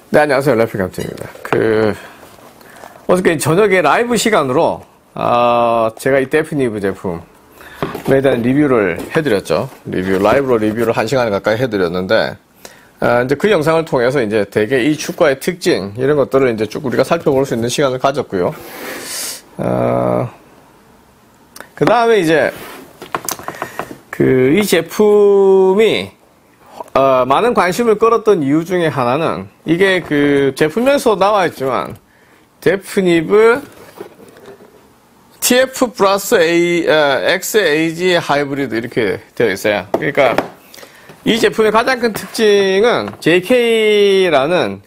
네, 안녕하세요. 래핑감독입니다. 어저께 저녁에 라이브 시간으로, 제가 이 데프니브 제품에 대한 리뷰를 해드렸죠. 라이브로 리뷰를 1시간 가까이 해드렸는데, 이제 그 영상을 통해서 이제 대개 이 축구의 특징, 이런 것들을 이제 쭉 우리가 살펴볼 수 있는 시간을 가졌고요. 그 다음에 이제, 이 제품이, 많은 관심을 끌었던 이유 중에 하나는, 이게 제품명에서 나와 있지만, 데프니브 TF 플러스 XAG 하이브리드 이렇게 되어 있어요. 그러니까, 이 제품의 가장 큰 특징은 JK라는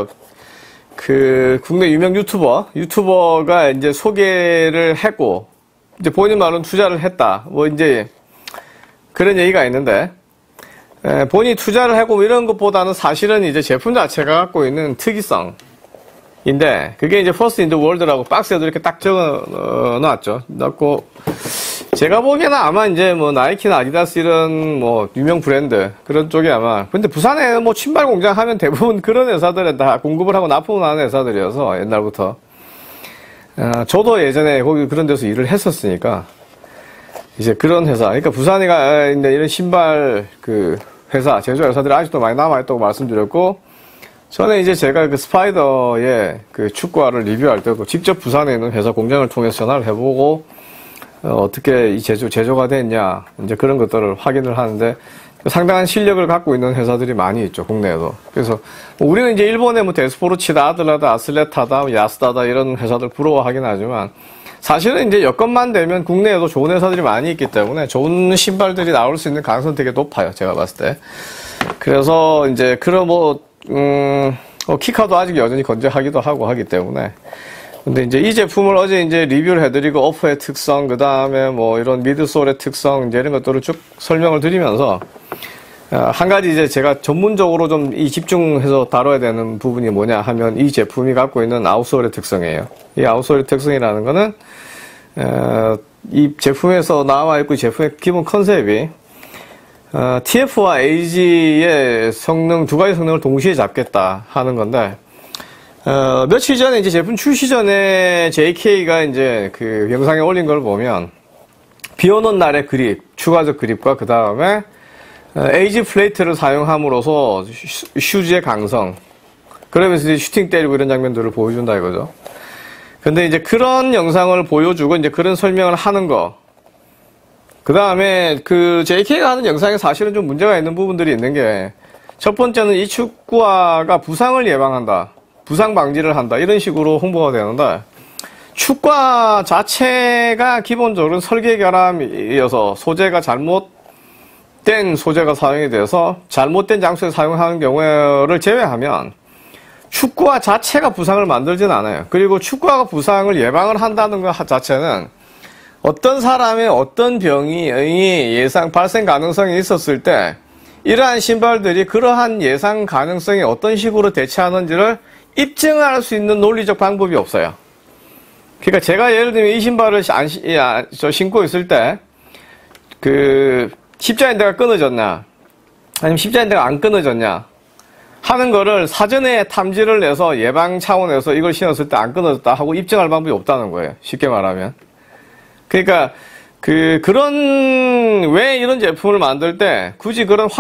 국내 유명 유튜버가 이제 소개를 했고, 이제 본인 말은 투자를 했다. 이제 그런 얘기가 있는데, 본인이 투자를 하고 이런 것보다는 사실은 이제 제품 자체가 갖고 있는 특이성인데, 그게 이제 퍼스트 인 더 월드라고 박스에도 이렇게 딱 적어 놨죠. 넣고, 제가 보기에는 아마 이제 나이키나 아디다스 이런 유명 브랜드, 그런 쪽이 아마, 근데 부산에 신발 공장 하면 대부분 그런 회사들에 다 공급을 하고 납품을 하는 회사들이어서 옛날부터. 저도 예전에 거기 그런 데서 일을 했었으니까, 이제 그런 회사, 그러니까 부산이가 이런 신발 회사, 제조회사들이 아직도 많이 남아있다고 말씀드렸고, 전에 이제 제가 스파이더의 축구화를 리뷰할 때도 직접 부산에 있는 회사 공장을 통해서 전화를 해보고, 어떻게 이 제조가 됐냐, 이제 그런 것들을 확인을 하는데, 상당한 실력을 갖고 있는 회사들이 많이 있죠, 국내에도. 그래서, 우리는 이제 일본의 데스포르치다, 아들라다, 아슬레타다, 야스다다 이런 회사들 부러워하긴 하지만, 사실은 이제 여건만 되면 국내에도 좋은 회사들이 많이 있기 때문에 좋은 신발들이 나올 수 있는 가능성이 되게 높아요, 제가 봤을 때. 그래서 이제 키카도 아직 여전히 건재하기도 하고 하기 때문에. 근데 이제 이 제품을 어제 이제 리뷰를 해드리고 오프의 특성, 그 다음에 이런 미드솔의 특성, 이제 이런 것들을 쭉 설명을 드리면서, 한 가지 이제 제가 전문적으로 좀 집중해서 다뤄야 되는 부분이 뭐냐 하면 이 제품이 갖고 있는 아웃솔의 특성이에요. 이 아웃솔의 특성이라는 거는, 이 제품에서 나와 있고 이 제품의 기본 컨셉이, TF와 AG의 성능, 두 가지 성능을 동시에 잡겠다 하는 건데, 며칠 전에 이제 제품 출시 전에 JK가 이제 영상에 올린 걸 보면, 비 오는 날의 그립, 추가적 그립과 그 다음에, 에이지 플레이트를 사용함으로써 슈즈의 강성, 그러면서 이제 슈팅 때리고 이런 장면들을 보여준다 이거죠. 근데 이제 그런 영상을 보여주고 이제 그런 설명을 하는 거, 그 다음에 JK가 하는 영상에 사실은 좀 문제가 있는 부분들이 있는 게, 첫 번째는 이 축구화가 부상을 예방한다, 부상 방지를 한다, 이런 식으로 홍보가 되는데, 축구화 자체가 기본적으로 설계 결함이어서 소재가 잘못된 소재가 사용이 돼서 잘못된 장소에 사용하는 경우를 제외하면 축구화 자체가 부상을 만들진 않아요. 그리고 축구화가 부상을 예방을 한다는 것 자체는 어떤 사람의 어떤 병이 예상 발생 가능성이 있었을 때 이러한 신발들이 그러한 예상 가능성에 어떤 식으로 대처하는지를 입증할 수 있는 논리적 방법이 없어요. 그러니까 제가 예를 들면 이 신발을 신고 있을 때 십자인대가 끊어졌냐, 아니면 십자인대가 안 끊어졌냐 하는 거를 사전에 탐지를 내서 예방 차원에서 이걸 신었을 때 안 끊어졌다 하고 입증할 방법이 없다는 거예요. 쉽게 말하면. 그러니까 왜 이런 제품을 만들 때 굳이 그런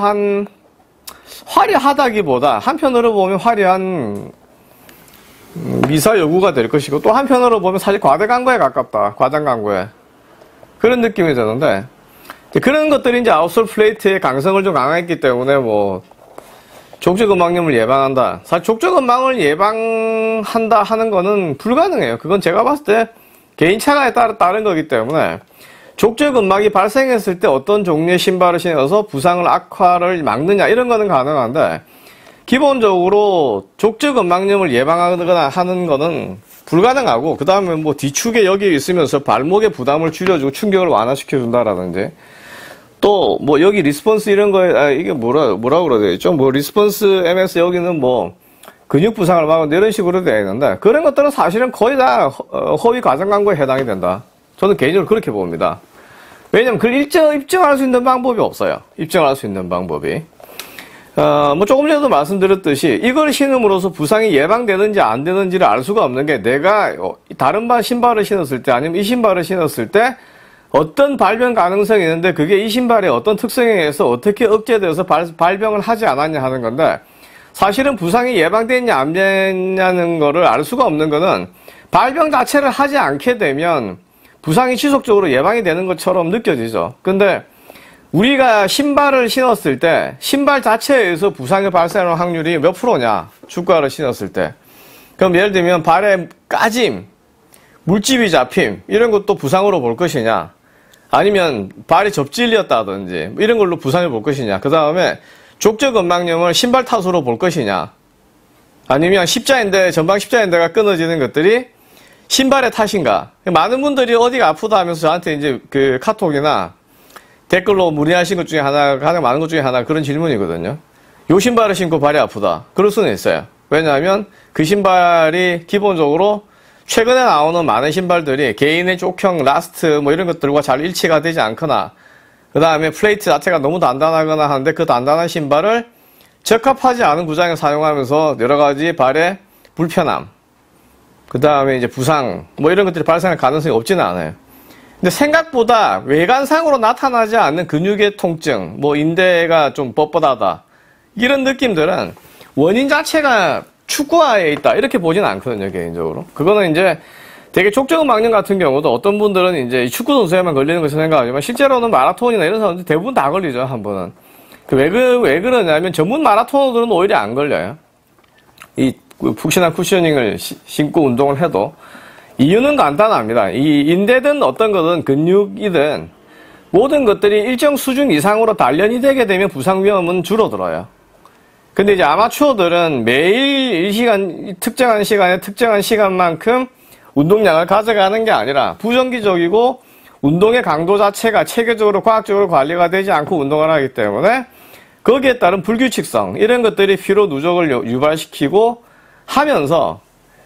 화려하다기보다 한편으로 보면 화려한 미사 여구가 될 것이고, 또 한편으로 보면 사실 과대 광고에 가깝다. 과장 광고에. 그런 느낌이 드는데, 그런 것들이 이제 아웃솔 플레이트의 강성을 좀 강화했기 때문에 족저근막염을 예방한다. 사실 족저근막을 예방한다 하는 거는 불가능해요. 그건 제가 봤을 때 개인차가에 따른 거기 때문에 족저근막이 발생했을 때 어떤 종류의 신발을 신어서 부상을 악화를 막느냐 이런 거는 가능한데, 기본적으로 족저근막염을 예방하거나 하는 거는 불가능하고, 그 다음에 뒤축에 여기 있으면서 발목의 부담을 줄여주고 충격을 완화시켜준다라든지, 또 여기 리스폰스 이런 거에 이게 뭐라고 그래야 되겠죠? 리스폰스 MS 여기는 근육 부상을 막는다 이런 식으로 되어 있는데, 그런 것들은 사실은 거의 다 허위 과장 광고에 해당이 된다. 저는 개인적으로 그렇게 봅니다. 왜냐면 그걸 입증할 수 있는 방법이 없어요. 입증할 수 있는 방법이. 뭐 조금 전에도 말씀드렸듯이 이걸 신음으로써 부상이 예방되는지 안 되는지를 알 수가 없는 게 내가 다른 신발을 신었을 때 아니면 이 신발을 신었을 때 어떤 발병 가능성이 있는데 그게 이 신발의 어떤 특성에 의해서 어떻게 억제되어서 발병을 하지 않았냐 하는 건데 사실은 부상이 예방됐냐 안 됐냐는 거를 알 수가 없는 거는 발병 자체를 하지 않게 되면 부상이 지속적으로 예방이 되는 것처럼 느껴지죠. 근데 우리가 신발을 신었을 때 신발 자체에 의해서 부상이 발생하는 확률이 몇 프로냐? 축구화를 신었을 때. 그럼 예를 들면 발에 까짐, 물집이 잡힘 이런 것도 부상으로 볼 것이냐? 아니면 발이 접질렸다든지 이런 걸로 부상을 볼 것이냐? 그 다음에 족저근막염을 신발 탓으로 볼 것이냐? 아니면 십자인대, 전방 십자인대가 끊어지는 것들이 신발의 탓인가? 많은 분들이 어디가 아프다 하면서 저한테 이제 그 카톡이나 댓글로 문의하신 것 중에 하나, 가장 많은 것 중에 하나 그런 질문이거든요. 요 신발을 신고 발이 아프다. 그럴 수는 있어요. 왜냐하면 그 신발이 기본적으로 최근에 나오는 많은 신발들이 개인의 족형, 라스트 뭐 이런 것들과 잘 일치가 되지 않거나 그 다음에 플레이트 자체가 너무 단단하거나 하는데 그 단단한 신발을 적합하지 않은 구장에 사용하면서 여러 가지 발의 불편함, 그 다음에 이제 부상 뭐 이런 것들이 발생할 가능성이 없지는 않아요. 근데 생각보다 외관상으로 나타나지 않는 근육의 통증, 뭐 인대가 좀 뻣뻣하다 이런 느낌들은 원인 자체가 축구화에 있다 이렇게 보진 않거든요, 개인적으로. 그거는 이제 되게 족저근막염 같은 경우도 어떤 분들은 이제 축구 선수에만 걸리는 것을 생각하지만 실제로는 마라톤이나 이런 사람들 대부분 다 걸리죠, 한 번은. 왜 그러냐면 전문 마라토너들은 오히려 안 걸려요. 이 푹신한 쿠셔닝을 신고 운동을 해도 이유는 간단합니다. 이 인대든 어떤 거든 근육이든 모든 것들이 일정 수준 이상으로 단련이 되게 되면 부상 위험은 줄어들어요. 근데 이제 아마추어들은 매일 이 시간, 특정한 시간에 특정한 시간만큼 운동량을 가져가는 게 아니라 부정기적이고 운동의 강도 자체가 체계적으로 과학적으로 관리가 되지 않고 운동을 하기 때문에 거기에 따른 불규칙성 이런 것들이 피로 누적을 유발시키고 하면서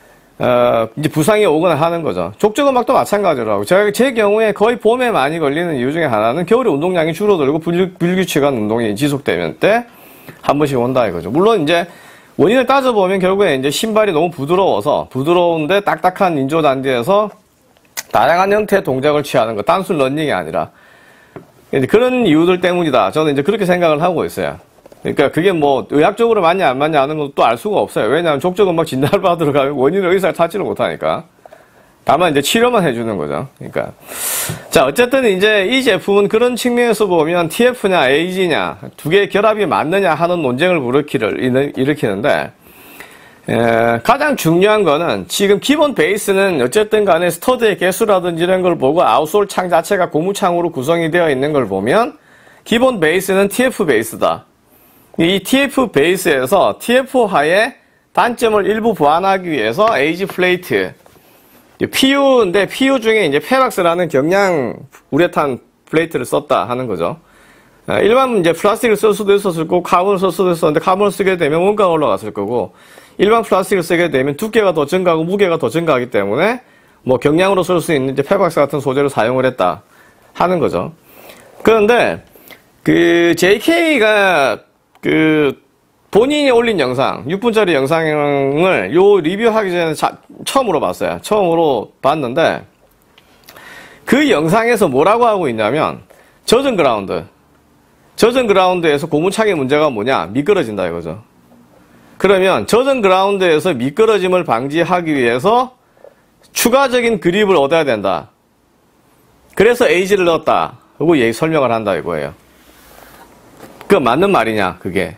이제 부상이 오거나 하는 거죠. 족저근막도 마찬가지라고. 제 경우에 거의 봄에 많이 걸리는 이유 중에 하나는 겨울에 운동량이 줄어들고 불규칙한 운동이 지속되면 때 한 번씩 온다 이거죠. 물론 이제 원인을 따져보면 결국에 이제 신발이 너무 부드러운데 딱딱한 인조단지에서 다양한 형태의 동작을 취하는 거, 단순 러닝이 아니라 그런 이유들 때문이다. 저는 이제 그렇게 생각을 하고 있어요. 그러니까 그게 뭐 의학적으로 맞냐 안 맞냐 하는 것도 알 수가 없어요. 왜냐하면 족저근막 진단을 받으러 가면 원인을 의사가 찾지를 못하니까. 다만 이제 치료만 해주는 거죠. 그러니까 자 어쨌든 이제 이 제품은 그런 측면에서 보면 TF냐 AG냐 두 개의 결합이 맞느냐 하는 논쟁을 일으키는데 가장 중요한 거는 지금 기본 베이스는 어쨌든 간에 스터드의 개수라든지 이런 걸 보고 아웃솔 창 자체가 고무창으로 구성이 되어 있는 걸 보면 기본 베이스는 TF 베이스다. 이 TF 베이스에서 TF하의 단점을 일부 보완하기 위해서 AG 플레이트 PU인데 PU 중에 이제 페락스라는 경량 우레탄 플레이트를 썼다 하는 거죠. 일반 이제 플라스틱을 쓸 수도 있었을 거고 카본을 쓸 수도 있었는데 카본을 쓰게 되면 원가가 올라갔을 거고 일반 플라스틱을 쓰게 되면 두께가 더 증가하고 무게가 더 증가하기 때문에 뭐 경량으로 쓸 수 있는 이제 페박스 같은 소재를 사용을 했다 하는 거죠. 그런데 그 JK가 그 본인이 올린 영상 6분짜리 영상을 요 리뷰하기 전에 처음으로 봤어요. 처음으로 봤는데 그 영상에서 뭐라고 하고 있냐면 젖은 그라운드에서 고무창의 문제가 뭐냐? 미끄러진다 이거죠. 그러면 젖은 그라운드에서 미끄러짐을 방지하기 위해서 추가적인 그립을 얻어야 된다. 그래서 AG를 넣었다. 그리고 설명을 한다 이거예요. 그 맞는 말이냐 그게.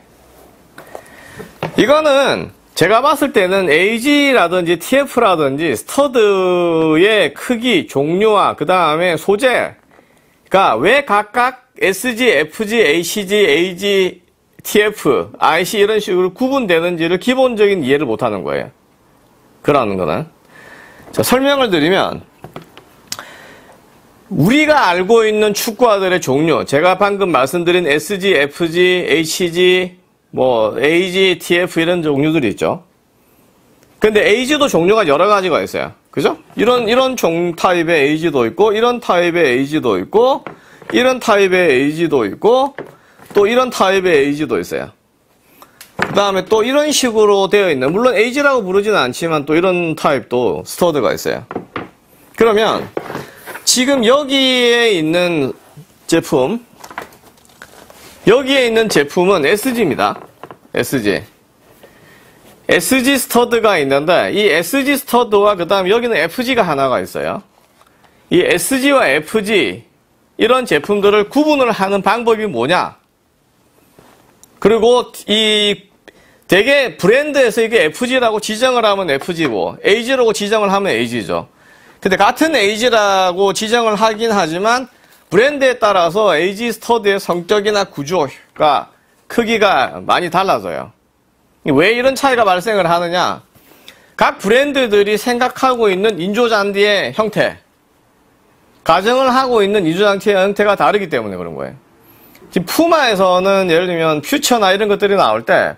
이거는 제가 봤을 때는 AG라든지 TF라든지 스터드의 크기, 종류와 그 다음에 소재가 왜 각각 SG, FG, ACG, AG, TF, IC 이런 식으로 구분되는지를 기본적인 이해를 못하는 거예요. 그러는 거는. 자, 설명을 드리면 우리가 알고 있는 축구화들의 종류, 제가 방금 말씀드린 SG, FG, HG, 뭐 AG, TF 이런 종류들이 있죠. 근데 AG도 종류가 여러 가지가 있어요. 그죠? 이런 타입의 AG도 있고, 이런 타입의 AG도 있고, 이런 타입의 AG도 있고, 또 이런 타입의 AG도 있어요. 그 다음에 또 이런 식으로 되어 있는, 물론 에이지라고 부르지는 않지만 또 이런 타입도 스터드가 있어요. 그러면 지금 여기에 있는 제품, 여기에 있는 제품은 SG입니다. SG. SG 스터드가 있는데 이 SG 스터드와 그 다음 여기는 FG가 하나가 있어요. 이 SG와 FG 이런 제품들을 구분을 하는 방법이 뭐냐? 그리고 이 되게 브랜드에서 이게 FG라고 지정을 하면 FG고 AG라고 지정을 하면 AG죠. 근데 같은 AG라고 지정을 하긴 하지만 브랜드에 따라서 AG 스터드의 성격이나 구조가 크기가 많이 달라져요. 왜 이런 차이가 발생을 하느냐? 각 브랜드들이 생각하고 있는 인조잔디의 형태, 가정을 하고 있는 인조잔디의 형태가 다르기 때문에 그런 거예요. 지금 푸마에서는 예를 들면 퓨처나 이런 것들이 나올 때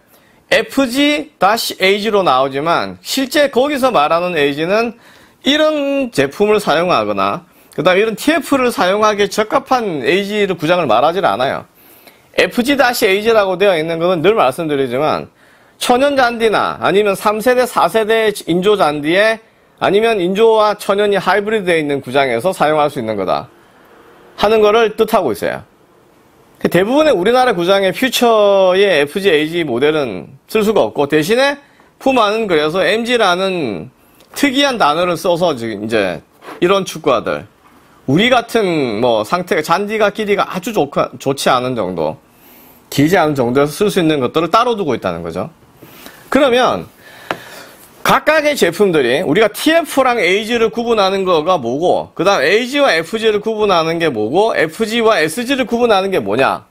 FG-AG로 나오지만 실제 거기서 말하는 AG는 이런 제품을 사용하거나 그 다음에 이런 TF를 사용하기에 적합한 AG를 구장을 말하지 않아요. FG-AG라고 되어 있는 것은 늘 말씀드리지만 천연잔디나 아니면 3세대, 4세대 인조잔디에 아니면 인조와 천연이 하이브리드 되어 있는 구장에서 사용할 수 있는 거다 하는 거를 뜻하고 있어요. 대부분의 우리나라 구장의 퓨처의 FG-AG 모델은 쓸 수가 없고 대신에 푸마는 그래서 MG라는 특이한 단어를 써서 이제 이런 축구화들 우리 같은 뭐 상태가 잔디가 길이가 아주 좋지 않은 정도, 길지 않은 정도에서 쓸 수 있는 것들을 따로 두고 있다는 거죠. 그러면 각각의 제품들이 우리가 TF랑 AG를 구분하는 거가 뭐고 그 다음 AG와 FG를 구분하는 게 뭐고 FG와 SG를 구분하는 게 뭐냐?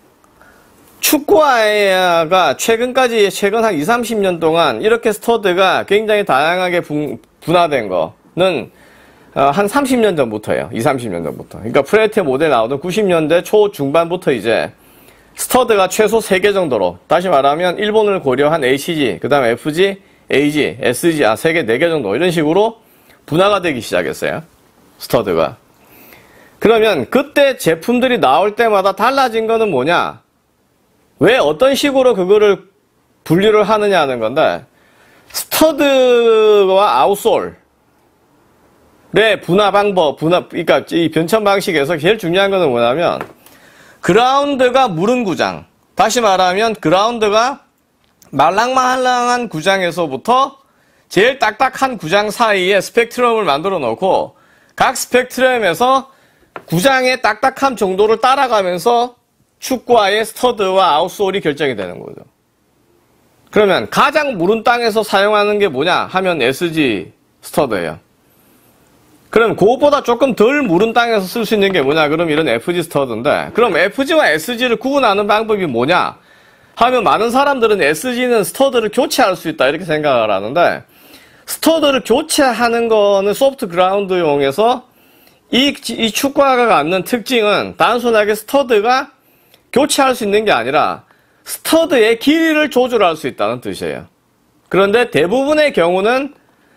축구화가 최근 한 20, 30년 동안 이렇게 스터드가 굉장히 다양하게 분화된 거는 한 30년 전부터예요. 20, 30년 전부터. 그러니까 프레테 모델 나오던 90년대 초중반부터 이제 스터드가 최소 3개 정도로, 다시 말하면 일본을 고려한 ACG, 그 다음 FG, AG, SG, 3개, 4개 정도 이런 식으로 분화가 되기 시작했어요. 스터드가. 그러면 그때 제품들이 나올 때마다 달라진 거는 뭐냐? 왜 어떤 식으로 그거를 분류를 하느냐 하는 건데 스터드와 아웃솔 분화 방법, 그러니까 이 변천 방식에서 제일 중요한 거는 뭐냐면 그라운드가 무른 구장, 다시 말하면 그라운드가 말랑말랑한 구장에서부터 제일 딱딱한 구장 사이에 스펙트럼을 만들어 놓고 각 스펙트럼에서 구장의 딱딱함 정도를 따라가면서 축구화의 스터드와 아웃솔이 결정이 되는 거죠. 그러면 가장 무른 땅에서 사용하는 게 뭐냐 하면 SG 스터드예요. 그럼 그것보다 조금 덜 무른 땅에서 쓸 수 있는 게 뭐냐? 그럼 이런 FG 스터드인데, 그럼 FG와 SG를 구분하는 방법이 뭐냐? 하면 많은 사람들은 SG는 스터드를 교체할 수 있다 이렇게 생각을 하는데, 스터드를 교체하는 거는 소프트 그라운드용에서 이 축구화가 갖는 특징은 단순하게 스터드가 교체할 수 있는 게 아니라 스터드의 길이를 조절할 수 있다는 뜻이에요. 그런데 대부분의 경우는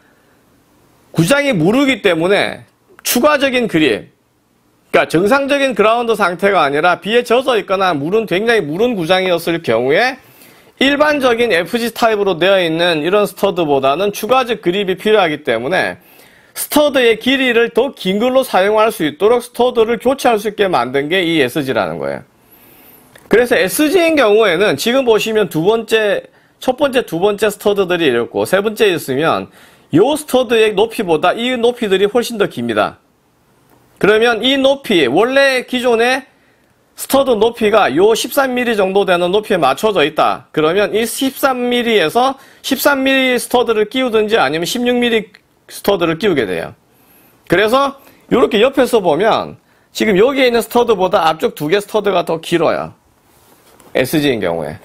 구장이 무르기 때문에 추가적인 그립, 그러니까 정상적인 그라운드 상태가 아니라 비에 젖어 있거나 굉장히 무른 구장이었을 경우에 일반적인 FG 타입으로 되어 있는 이런 스터드보다는 추가적 그립이 필요하기 때문에 스터드의 길이를 더 긴 걸로 사용할 수 있도록 스터드를 교체할 수 있게 만든 게 이 SG라는 거예요. 그래서 SG인 경우에는 지금 보시면 첫 번째, 두 번째 스터드들이 이렇고 세 번째 있으면 요 스터드의 높이보다 이 높이들이 훨씬 더 깁니다. 그러면 이 높이, 원래 기존의 스터드 높이가 요 13mm 정도 되는 높이에 맞춰져 있다. 그러면 이 13mm에서 13mm 스터드를 끼우든지 아니면 16mm 스터드를 끼우게 돼요. 그래서 이렇게 옆에서 보면 지금 여기에 있는 스터드보다 앞쪽 2개 스터드가 더 길어요. SG인 경우에.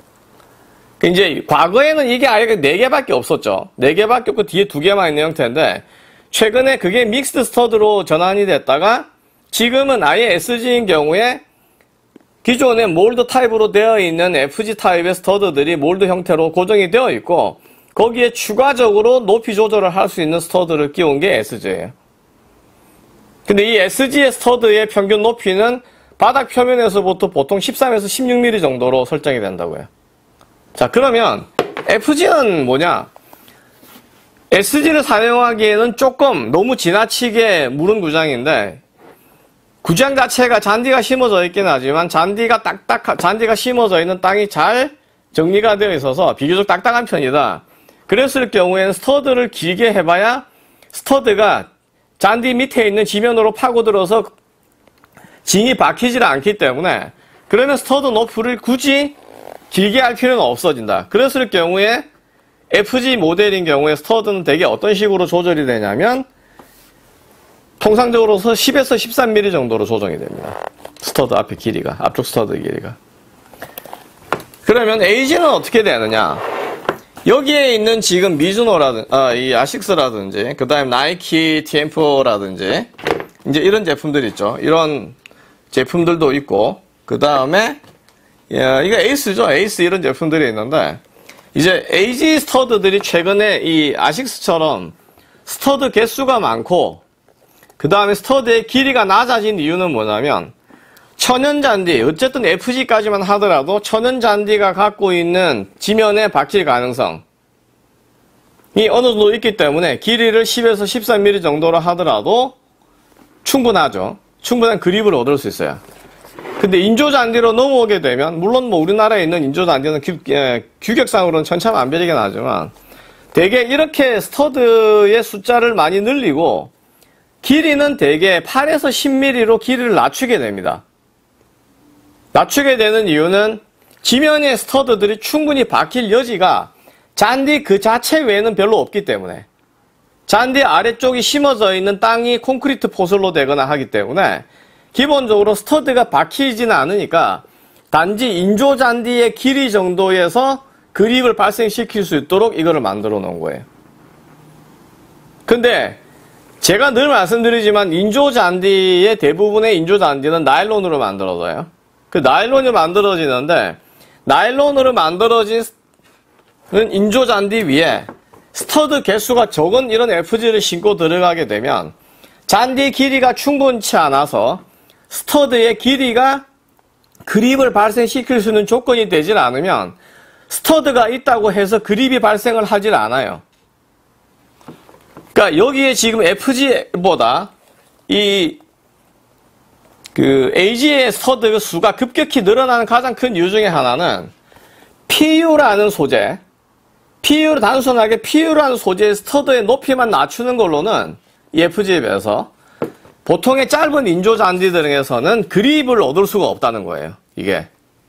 이제 과거에는 이게 아예 4개밖에 없었죠. 4개밖에 없고 뒤에 2개만 있는 형태인데 최근에 그게 믹스드 스터드로 전환이 됐다가 지금은 아예 SG인 경우에 기존의 몰드 타입으로 되어 있는 FG 타입의 스터드들이 몰드 형태로 고정이 되어 있고 거기에 추가적으로 높이 조절을 할 수 있는 스터드를 끼운 게 SG예요. 근데 이 SG의 스터드의 평균 높이는 바닥 표면에서부터 보통 13에서 16mm 정도로 설정이 된다고요. 자, 그러면 FG는 뭐냐? SG를 사용하기에는 조금 너무 지나치게 무른 구장인데, 구장 자체가 잔디가 심어져 있긴 하지만 잔디가 심어져 있는 땅이 잘 정리가 되어 있어서 비교적 딱딱한 편이다. 그랬을 경우에는 스터드를 길게 해봐야 스터드가 잔디 밑에 있는 지면으로 파고들어서 징이 박히질 않기 때문에, 그러면 스터드 너프를 굳이 길게 할 필요는 없어진다. 그랬을 경우에 FG 모델인 경우에 스터드는 대개 어떤 식으로 조절이 되냐면 통상적으로 10에서 13mm 정도로 조정이 됩니다. 스터드 앞에 길이가, 앞쪽 스터드 길이가. 그러면 AG는 어떻게 되느냐? 여기에 있는 지금 미즈노라든지, 이 아식스라든지, 그 다음에 나이키 TM4라든지, 이제 이런 제품들 있죠. 이런 제품들도 있고, 그 다음에, 이거 에이스죠. 에이스 이런 제품들이 있는데, 이제 AG 스터드들이 최근에 이 아식스처럼 스터드 개수가 많고, 그 다음에 스터드의 길이가 낮아진 이유는 뭐냐면, 천연잔디, 어쨌든 FG까지만 하더라도 천연잔디가 갖고 있는 지면에 박힐 가능성이 어느 정도 있기 때문에 길이를 10에서 13mm 정도로 하더라도 충분하죠. 충분한 그립을 얻을 수 있어요. 근데 인조잔디로 넘어오게 되면, 물론 뭐 우리나라에 있는 인조잔디는 규격상으로는 천차만별이긴 하지만, 대개 이렇게 스터드의 숫자를 많이 늘리고, 길이는 대개 8에서 10mm로 길이를 낮추게 됩니다. 낮추게 되는 이유는 지면의 스터드들이 충분히 박힐 여지가 잔디 그 자체 외에는 별로 없기 때문에, 잔디 아래쪽이 심어져 있는 땅이 콘크리트 포슬로 되거나 하기 때문에 기본적으로 스터드가 박히지는 않으니까 단지 인조 잔디의 길이 정도에서 그립을 발생시킬 수 있도록 이거를 만들어 놓은 거예요. 근데 제가 늘 말씀드리지만 인조 잔디의 대부분의 인조 잔디는 나일론으로 만들어져요. 그 나일론이 만들어지는데, 나일론으로 만들어진 인조 잔디 위에 스터드 개수가 적은 이런 FG를 신고 들어가게 되면 잔디 길이가 충분치 않아서 스터드의 길이가 그립을 발생시킬 수 있는 조건이 되질 않으면 스터드가 있다고 해서 그립이 발생을 하질 않아요. 그러니까 여기에 지금 FG보다 AG의 스터드 수가 급격히 늘어나는 가장 큰 이유 중에 하나는 PU라는 소재, 단순하게 PU라는 소재의 스터드의 높이만 낮추는 걸로는 이 FG에 비해서 보통의 짧은 인조 잔디 등에서는 그립을 얻을 수가 없다는 거예요, 이게.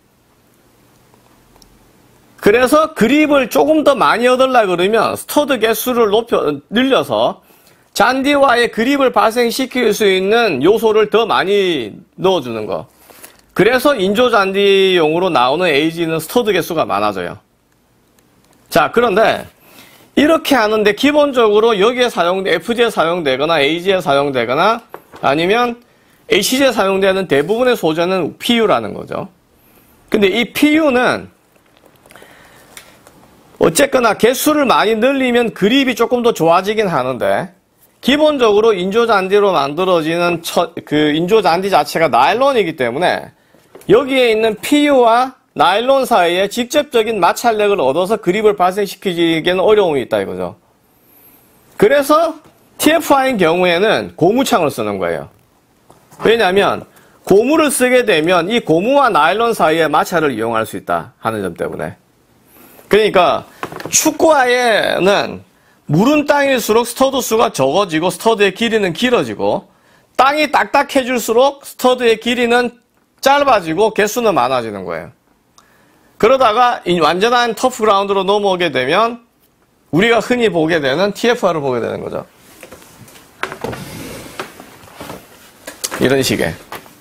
그래서 그립을 조금 더 많이 얻으려고 그러면 스터드 개수를 늘려서 잔디와의 그립을 발생시킬 수 있는 요소를 더 많이 넣어주는 거. 그래서 인조 잔디용으로 나오는 AG는 스터드 개수가 많아져요. 자, 그런데 이렇게 하는데 기본적으로 여기에 FG에 사용되거나 AG에 사용되거나 아니면 HG에 사용되는 대부분의 소재는 PU라는 거죠. 근데 이 PU는 어쨌거나 개수를 많이 늘리면 그립이 조금 더 좋아지긴 하는데, 기본적으로 인조잔디로 만들어지는 인조잔디 자체가 나일론이기 때문에 여기에 있는 PU와 나일론 사이에 직접적인 마찰력을 얻어서 그립을 발생시키기에는 어려움이 있다 이거죠. 그래서 TFI인 경우에는 고무창을 쓰는 거예요. 왜냐하면 고무를 쓰게 되면 이 고무와 나일론 사이의 마찰을 이용할 수 있다 하는 점 때문에. 그러니까 축구화에는 무른 땅일수록 스터드 수가 적어지고 스터드의 길이는 길어지고, 땅이 딱딱해질수록 스터드의 길이는 짧아지고 개수는 많아지는 거예요. 그러다가 완전한 터프 그라운드로 넘어오게 되면 우리가 흔히 보게 되는 TFR을 보게 되는 거죠. 이런 식의.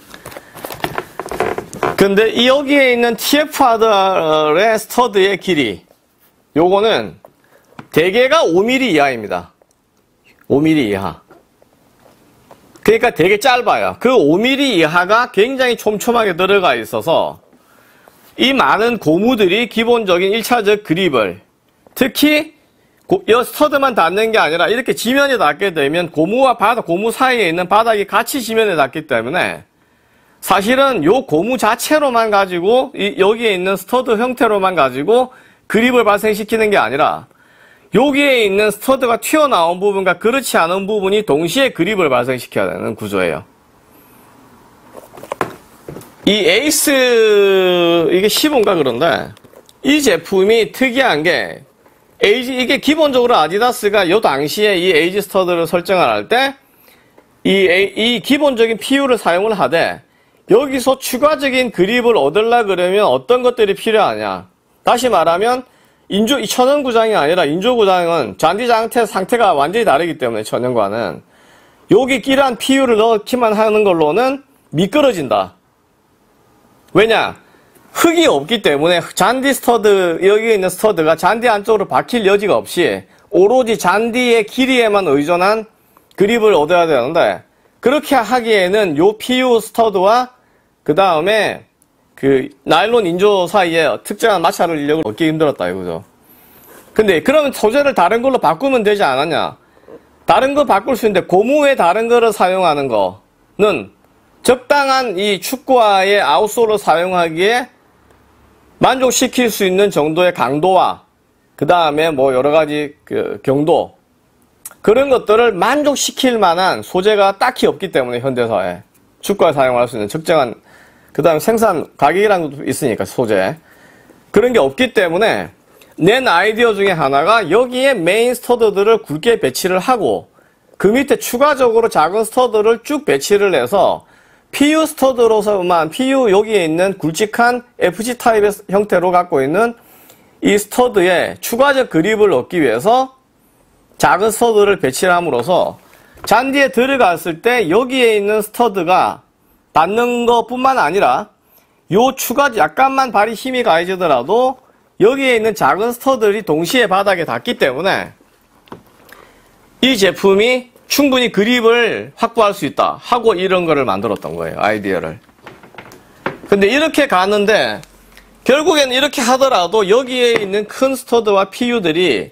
근데 여기에 있는 TFR의 스터드의 길이, 요거는 대개가 5mm 이하입니다. 5mm 이하. 그러니까 되게 짧아요. 그 5mm 이하가 굉장히 촘촘하게 들어가 있어서 이 많은 고무들이 기본적인 1차적 그립을, 특히 이 스터드만 닿는 게 아니라 이렇게 지면에 닿게 되면 고무와 고무 사이에 있는 바닥이 같이 지면에 닿기 때문에 사실은 요 고무 자체로만 가지고 여기에 있는 스터드 형태로만 가지고 그립을 발생시키는 게 아니라 여기에 있는 스터드가 튀어나온 부분과 그렇지 않은 부분이 동시에 그립을 발생시켜야 되는 구조예요. 이 에이스, 이게 15인가 그런데, 이 제품이 특이한 게, 이게 기본적으로 아디다스가 요 당시에 이 에이지 스터드를 설정을 할 때, 이 기본적인 PU를 사용을 하되, 여기서 추가적인 그립을 얻으려 그러면 어떤 것들이 필요하냐. 다시 말하면, 이 천연 구장이 아니라 인조 구장은 잔디 상태가 완전히 다르기 때문에 천연과는, 여기 끼란 PU를 넣기만 하는 걸로는 미끄러진다. 왜냐? 흙이 없기 때문에 잔디 스터드, 여기에 있는 스터드가 잔디 안쪽으로 박힐 여지가 없이 오로지 잔디의 길이에만 의존한 그립을 얻어야 되는데, 그렇게 하기에는 요 PU 스터드와 그 다음에 그 나일론 인조 사이에 특정한 마찰을 인력을 얻기 힘들었다 이거죠. 근데 그러면 소재를 다른 걸로 바꾸면 되지 않았냐? 다른 거 바꿀 수 있는데 고무 외 다른 거를 사용하는 거는 적당한 이 축구화의 아웃솔을 사용하기에 만족시킬 수 있는 정도의 강도와 그 다음에 뭐 여러 가지 그 경도, 그런 것들을 만족시킬 만한 소재가 딱히 없기 때문에 현대사에 축구화에 사용할 수 있는 적정한, 그 다음에 생산 가격이라는 것도 있으니까 소재, 그런 게 없기 때문에 낸 아이디어 중에 하나가 여기에 메인 스터드들을 굵게 배치를 하고 그 밑에 추가적으로 작은 스터드를 쭉 배치를 해서 PU 스터드로서만, PU 여기에 있는 굵직한 FG 타입의 형태로 갖고 있는 이 스터드에 추가적 그립을 얻기 위해서 작은 스터드를 배치함으로써 잔디에 들어갔을 때 여기에 있는 스터드가 닿는 것뿐만 아니라 요 약간만 발이 힘이 가해지더라도 여기에 있는 작은 스터드들이 동시에 바닥에 닿기 때문에 이 제품이 충분히 그립을 확보할 수 있다 하고 이런 거를 만들었던 거예요. 아이디어를. 근데 이렇게 가는데 결국에는 이렇게 하더라도 여기에 있는 큰 스터드와 PU들이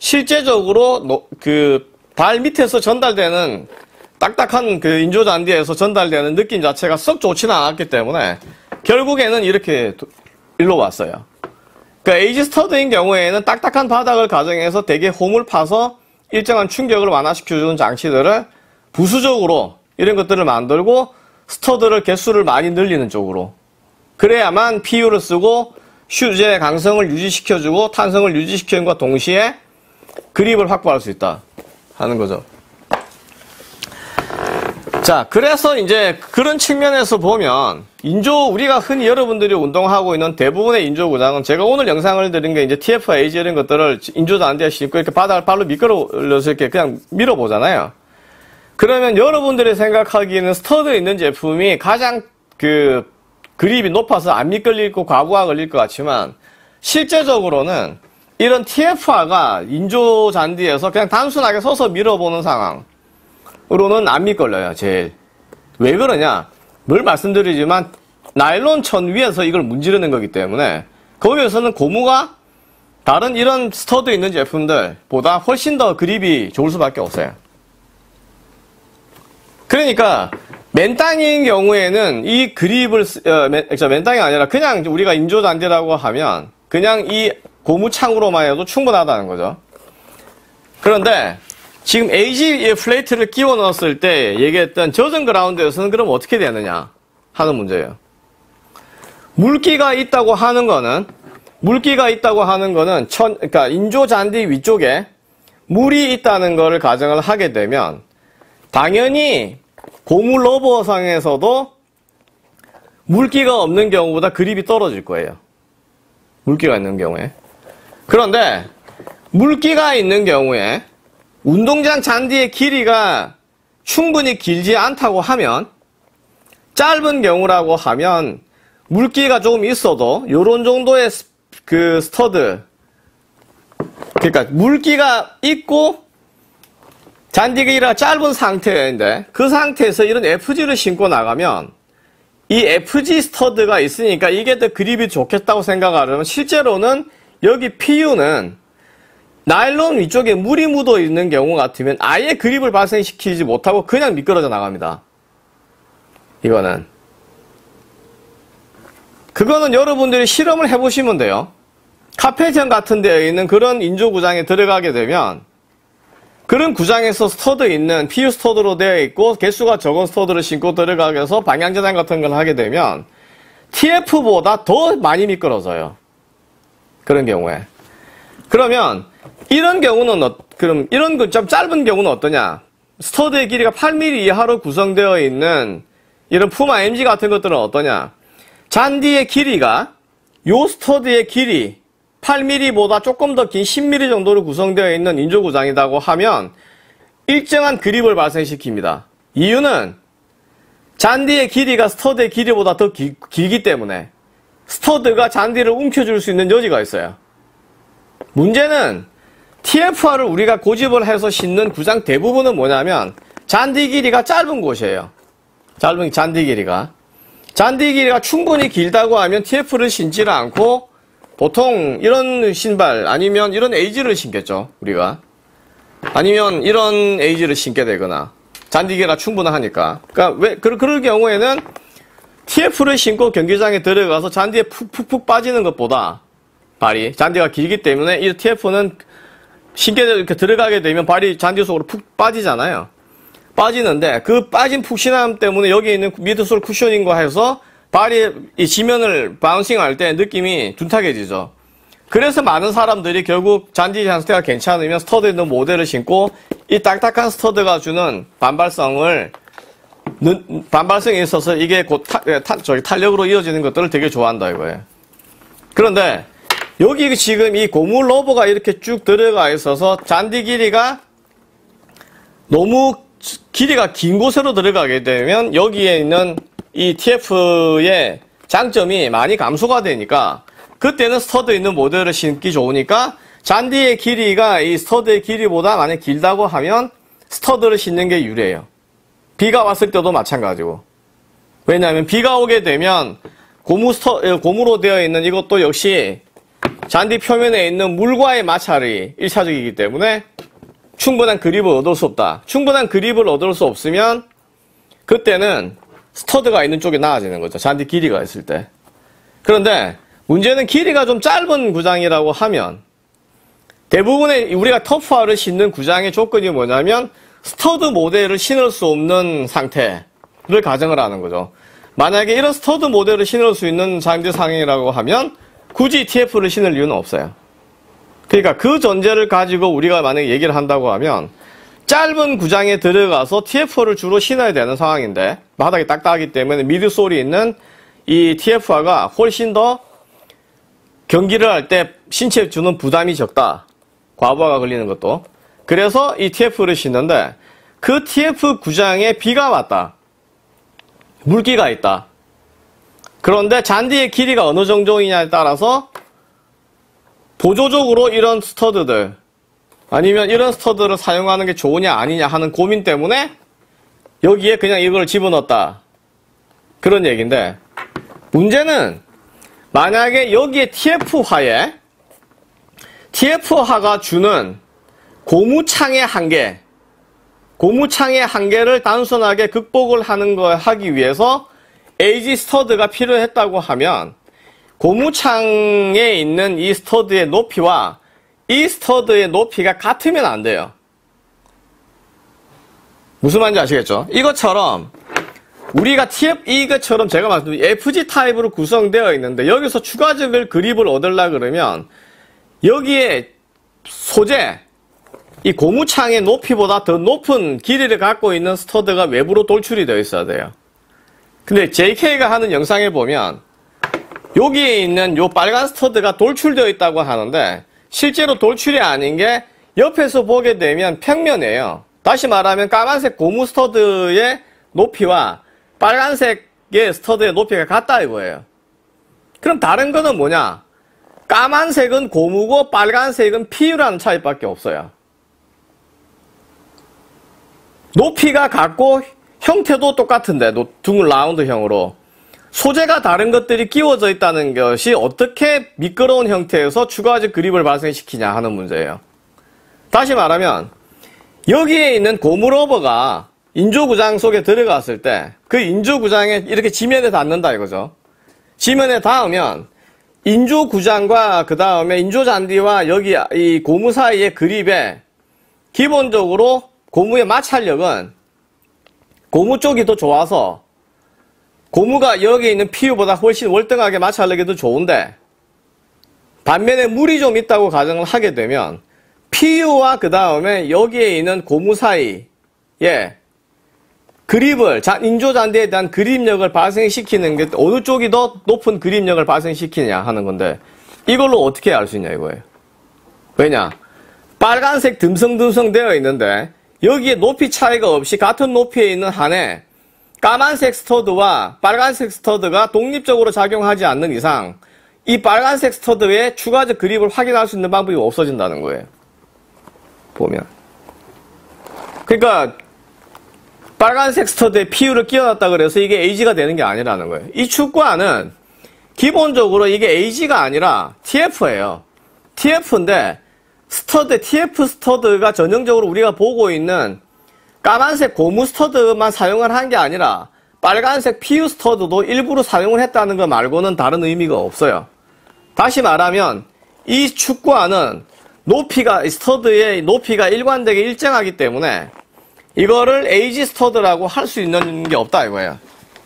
실제적으로 그 발 밑에서 전달되는 딱딱한 그 인조 잔디에서 전달되는 느낌 자체가 썩 좋지는 않았기 때문에 결국에는 이렇게 일로 왔어요. 그러니까 에이지 스터드인 경우에는 딱딱한 바닥을 가정해서 대개 홈을 파서 일정한 충격을 완화시켜주는 장치들을 부수적으로 이런 것들을 만들고 스터드를 개수를 많이 늘리는 쪽으로, 그래야만 PU를 쓰고 슈즈의 강성을 유지시켜주고 탄성을 유지시키는 것과 동시에 그립을 확보할 수 있다 하는 거죠. 자, 그래서 이제 그런 측면에서 보면 우리가 흔히 여러분들이 운동하고 있는 대부분의 인조 구장은, 제가 오늘 영상을 드린 게 이제 TF, AG 이런 것들을 인조 잔디에 싣고 이렇게 바닥을 발로 미끄러워서 이렇게 그냥 밀어보잖아요. 그러면 여러분들이 생각하기에는 스터드 있는 제품이 가장 그립이 높아서 안 미끌리고 과부하 걸릴 것 같지만, 실제적으로는 이런 TF화가 인조 잔디에서 그냥 단순하게 서서 밀어보는 상황으로는 안 미끌려요, 제일. 왜 그러냐? 늘 말씀드리지만 나일론 천 위에서 이걸 문지르는 거기 때문에 거기에서는 고무가 다른 이런 스터드 있는 제품들보다 훨씬 더 그립이 좋을 수밖에 없어요. 그러니까 맨땅인 경우에는 이 그립을 맨땅이 아니라 그냥 우리가 인조 잔디라고 하면 그냥 이 고무창으로만 해도 충분하다는 거죠. 그런데 지금 AG 플레이트를 끼워 넣었을 때 얘기했던 젖은 그라운드에서는 그럼 어떻게 되느냐 하는 문제예요. 물기가 있다고 하는 거는 그러니까 인조 잔디 위쪽에 물이 있다는 거를 가정을 하게 되면 당연히 고무 러버상에서도 물기가 없는 경우보다 그립이 떨어질 거예요. 물기가 있는 경우에. 그런데 물기가 있는 경우에 운동장 잔디의 길이가 충분히 길지 않다고 하면, 짧은 경우라고 하면 물기가 조금 있어도 요런 정도의 그 스터드, 그러니까 물기가 있고 잔디 길이가 짧은 상태인데 그 상태에서 이런 FG를 신고 나가면 이 FG 스터드가 있으니까 이게 더 그립이 좋겠다고 생각하려면, 실제로는 여기 PU는 나일론 위쪽에 물이 묻어 있는 경우 같으면 아예 그립을 발생시키지 못하고 그냥 미끄러져 나갑니다. 그거는 여러분들이 실험을 해보시면 돼요. 카펫형 같은 데에 있는 그런 인조 구장에 들어가게 되면 그런 구장에서 스터드 있는 PU 스터드로 되어 있고 개수가 적은 스터드를 신고 들어가게 해서 방향전환 같은 걸 하게 되면 TF보다 더 많이 미끄러져요. 그런 경우에. 그러면 이런 경우는 그럼 이런 좀 짧은 경우는 어떠냐? 스터드의 길이가 8mm 이하로 구성되어 있는 이런 푸마 MG 같은 것들은 어떠냐? 잔디의 길이가 요 스터드의 길이 8mm보다 조금 더 긴 10mm 정도로 구성되어 있는 인조 구장이라고 하면 일정한 그립을 발생시킵니다. 이유는 잔디의 길이가 스터드의 길이보다 더 길기 때문에 스터드가 잔디를 움켜줄 수 있는 여지가 있어요. 문제는 TFR을 우리가 고집을 해서 신는 구장 대부분은 뭐냐면 잔디 길이가 짧은 곳이에요. 짧은 잔디 길이가. 잔디 길이가 충분히 길다고 하면 TF를 신지를 않고 보통 이런 신발 아니면 이런 에이지를 신겠죠. 우리가. 아니면 이런 에이지를 신게 되거나 잔디 길이가 충분하니까. 그러니까 그럴 경우에는 TF를 신고 경기장에 들어가서 잔디에 푹푹 빠지는 것보다 발이 잔디가 길기 때문에 이 TF는 신게 이렇게 들어가게 되면 발이 잔디 속으로 푹 빠지잖아요. 빠지는데 그 빠진 푹신함 때문에 여기 있는 미드솔 쿠셔닝과 해서 발이 이 지면을 바운싱할 때 느낌이 둔탁해지죠. 그래서 많은 사람들이 결국 잔디 상태가 괜찮으면 스터드 있는 모델을 신고 이 딱딱한 스터드가 주는 반발성에 있어서 이게 곧 탄력으로 이어지는 것들을 되게 좋아한다 이거예요. 그런데 여기 지금 이 고무 러버가 이렇게 쭉 들어가 있어서 잔디 길이가 너무 길이가 긴 곳으로 들어가게 되면 여기에 있는 이 TF의 장점이 많이 감소가 되니까 그때는 스터드 있는 모델을 신기 좋으니까 잔디의 길이가 이 스터드의 길이보다 만약 길다고 하면 스터드를 신는 게 유리해요. 비가 왔을 때도 마찬가지고. 왜냐하면 비가 오게 되면 고무로 되어 있는 이것도 역시 잔디 표면에 있는 물과의 마찰이 1차적이기 때문에 충분한 그립을 얻을 수 없다. 충분한 그립을 얻을 수 없으면 그때는 스터드가 있는 쪽이 나아지는 거죠. 잔디 길이가 있을 때. 그런데 문제는 길이가 좀 짧은 구장이라고 하면 대부분의 우리가 터프화를 신는 구장의 조건이 뭐냐면 스터드 모델을 신을 수 없는 상태를 가정을 하는 거죠. 만약에 이런 스터드 모델을 신을 수 있는 잔디 상황이라고 하면 굳이 TF를 신을 이유는 없어요. 그러니까 그 전제를 가지고 우리가 만약에 얘기를 한다고 하면 짧은 구장에 들어가서 TF를 주로 신어야 되는 상황인데 바닥이 딱딱하기 때문에 미드솔이 있는 이 TF화가 훨씬 더 경기를 할 때 신체에 주는 부담이 적다. 과부하가 걸리는 것도. 그래서 이 TF를 신는데 그 TF 구장에 비가 왔다. 물기가 있다. 그런데 잔디의 길이가 어느 정도이냐에 따라서 보조적으로 이런 스터드들 아니면 이런 스터드를 사용하는 게 좋으냐 아니냐 하는 고민 때문에 여기에 그냥 이걸 집어넣었다. 그런 얘기인데 문제는 만약에 여기에 TF화가 주는 고무창의 한계를 단순하게 극복을 하기 위해서 에이지 스터드가 필요했다고 하면 고무창에 있는 이 스터드의 높이와 이 스터드의 높이가 같으면 안 돼요. 무슨 말인지 아시겠죠? 이것처럼 우리가 이것처럼 제가 말씀드린 FG 타입으로 구성되어 있는데 여기서 추가적인 그립을 얻으려 그러면 여기에 소재 이 고무창의 높이보다 더 높은 길이를 갖고 있는 스터드가 외부로 돌출이 되어 있어야 돼요. 근데 JK가 하는 영상에 보면 여기에 있는 요 빨간 스터드가 돌출되어 있다고 하는데 실제로 돌출이 아닌 게 옆에서 보게 되면 평면이에요. 다시 말하면 까만색 고무 스터드의 높이와 빨간색의 스터드의 높이가 같다 이거예요. 그럼 다른 거는 뭐냐? 까만색은 고무고 빨간색은 PU라는 차이밖에 없어요. 높이가 같고 형태도 똑같은데 둥글 라운드형으로 소재가 다른 것들이 끼워져 있다는 것이 어떻게 미끄러운 형태에서 추가적 그립을 발생시키냐 하는 문제예요. 다시 말하면 여기에 있는 고무 러버가 인조구장 속에 들어갔을 때 그 인조구장에 이렇게 지면에 닿는다 이거죠. 지면에 닿으면 인조 구장과 그 다음에 인조 잔디와 여기 이 고무 사이의 그립에 기본적으로 고무의 마찰력은 고무 쪽이 더 좋아서 고무가 여기 있는 PU보다 훨씬 월등하게 마찰력이 더 좋은데 반면에 물이 좀 있다고 가정을 하게 되면 PU와 그 다음에 여기에 있는 고무 사이에 그립을, 인조 잔디에 대한 그립력을 발생시키는 게 어느 쪽이 더 높은 그립력을 발생시키냐 하는 건데 이걸로 어떻게 알 수 있냐 이거예요. 왜냐? 빨간색 듬성듬성 되어 있는데 여기에 높이 차이가 없이 같은 높이에 있는 한에 까만색 스터드와 빨간색 스터드가 독립적으로 작용하지 않는 이상 이 빨간색 스터드의 추가적 그립을 확인할 수 있는 방법이 없어진다는 거예요. 보면. 그러니까 빨간색 스터드에 PU를 끼워놨다 그래서 이게 AG가 되는 게 아니라는 거예요. 이 축구화는 기본적으로 이게 AG가 아니라 TF예요. TF인데 TF 스터드가 전형적으로 우리가 보고 있는 까만색 고무 스터드만 사용을 한 게 아니라 빨간색 PU 스터드도 일부러 사용을 했다는 거 말고는 다른 의미가 없어요. 다시 말하면 이 축구화는 스터드의 높이가 일관되게 일정하기 때문에 이거를 AG 스터드라고 할 수 있는 게 없다 이거예요.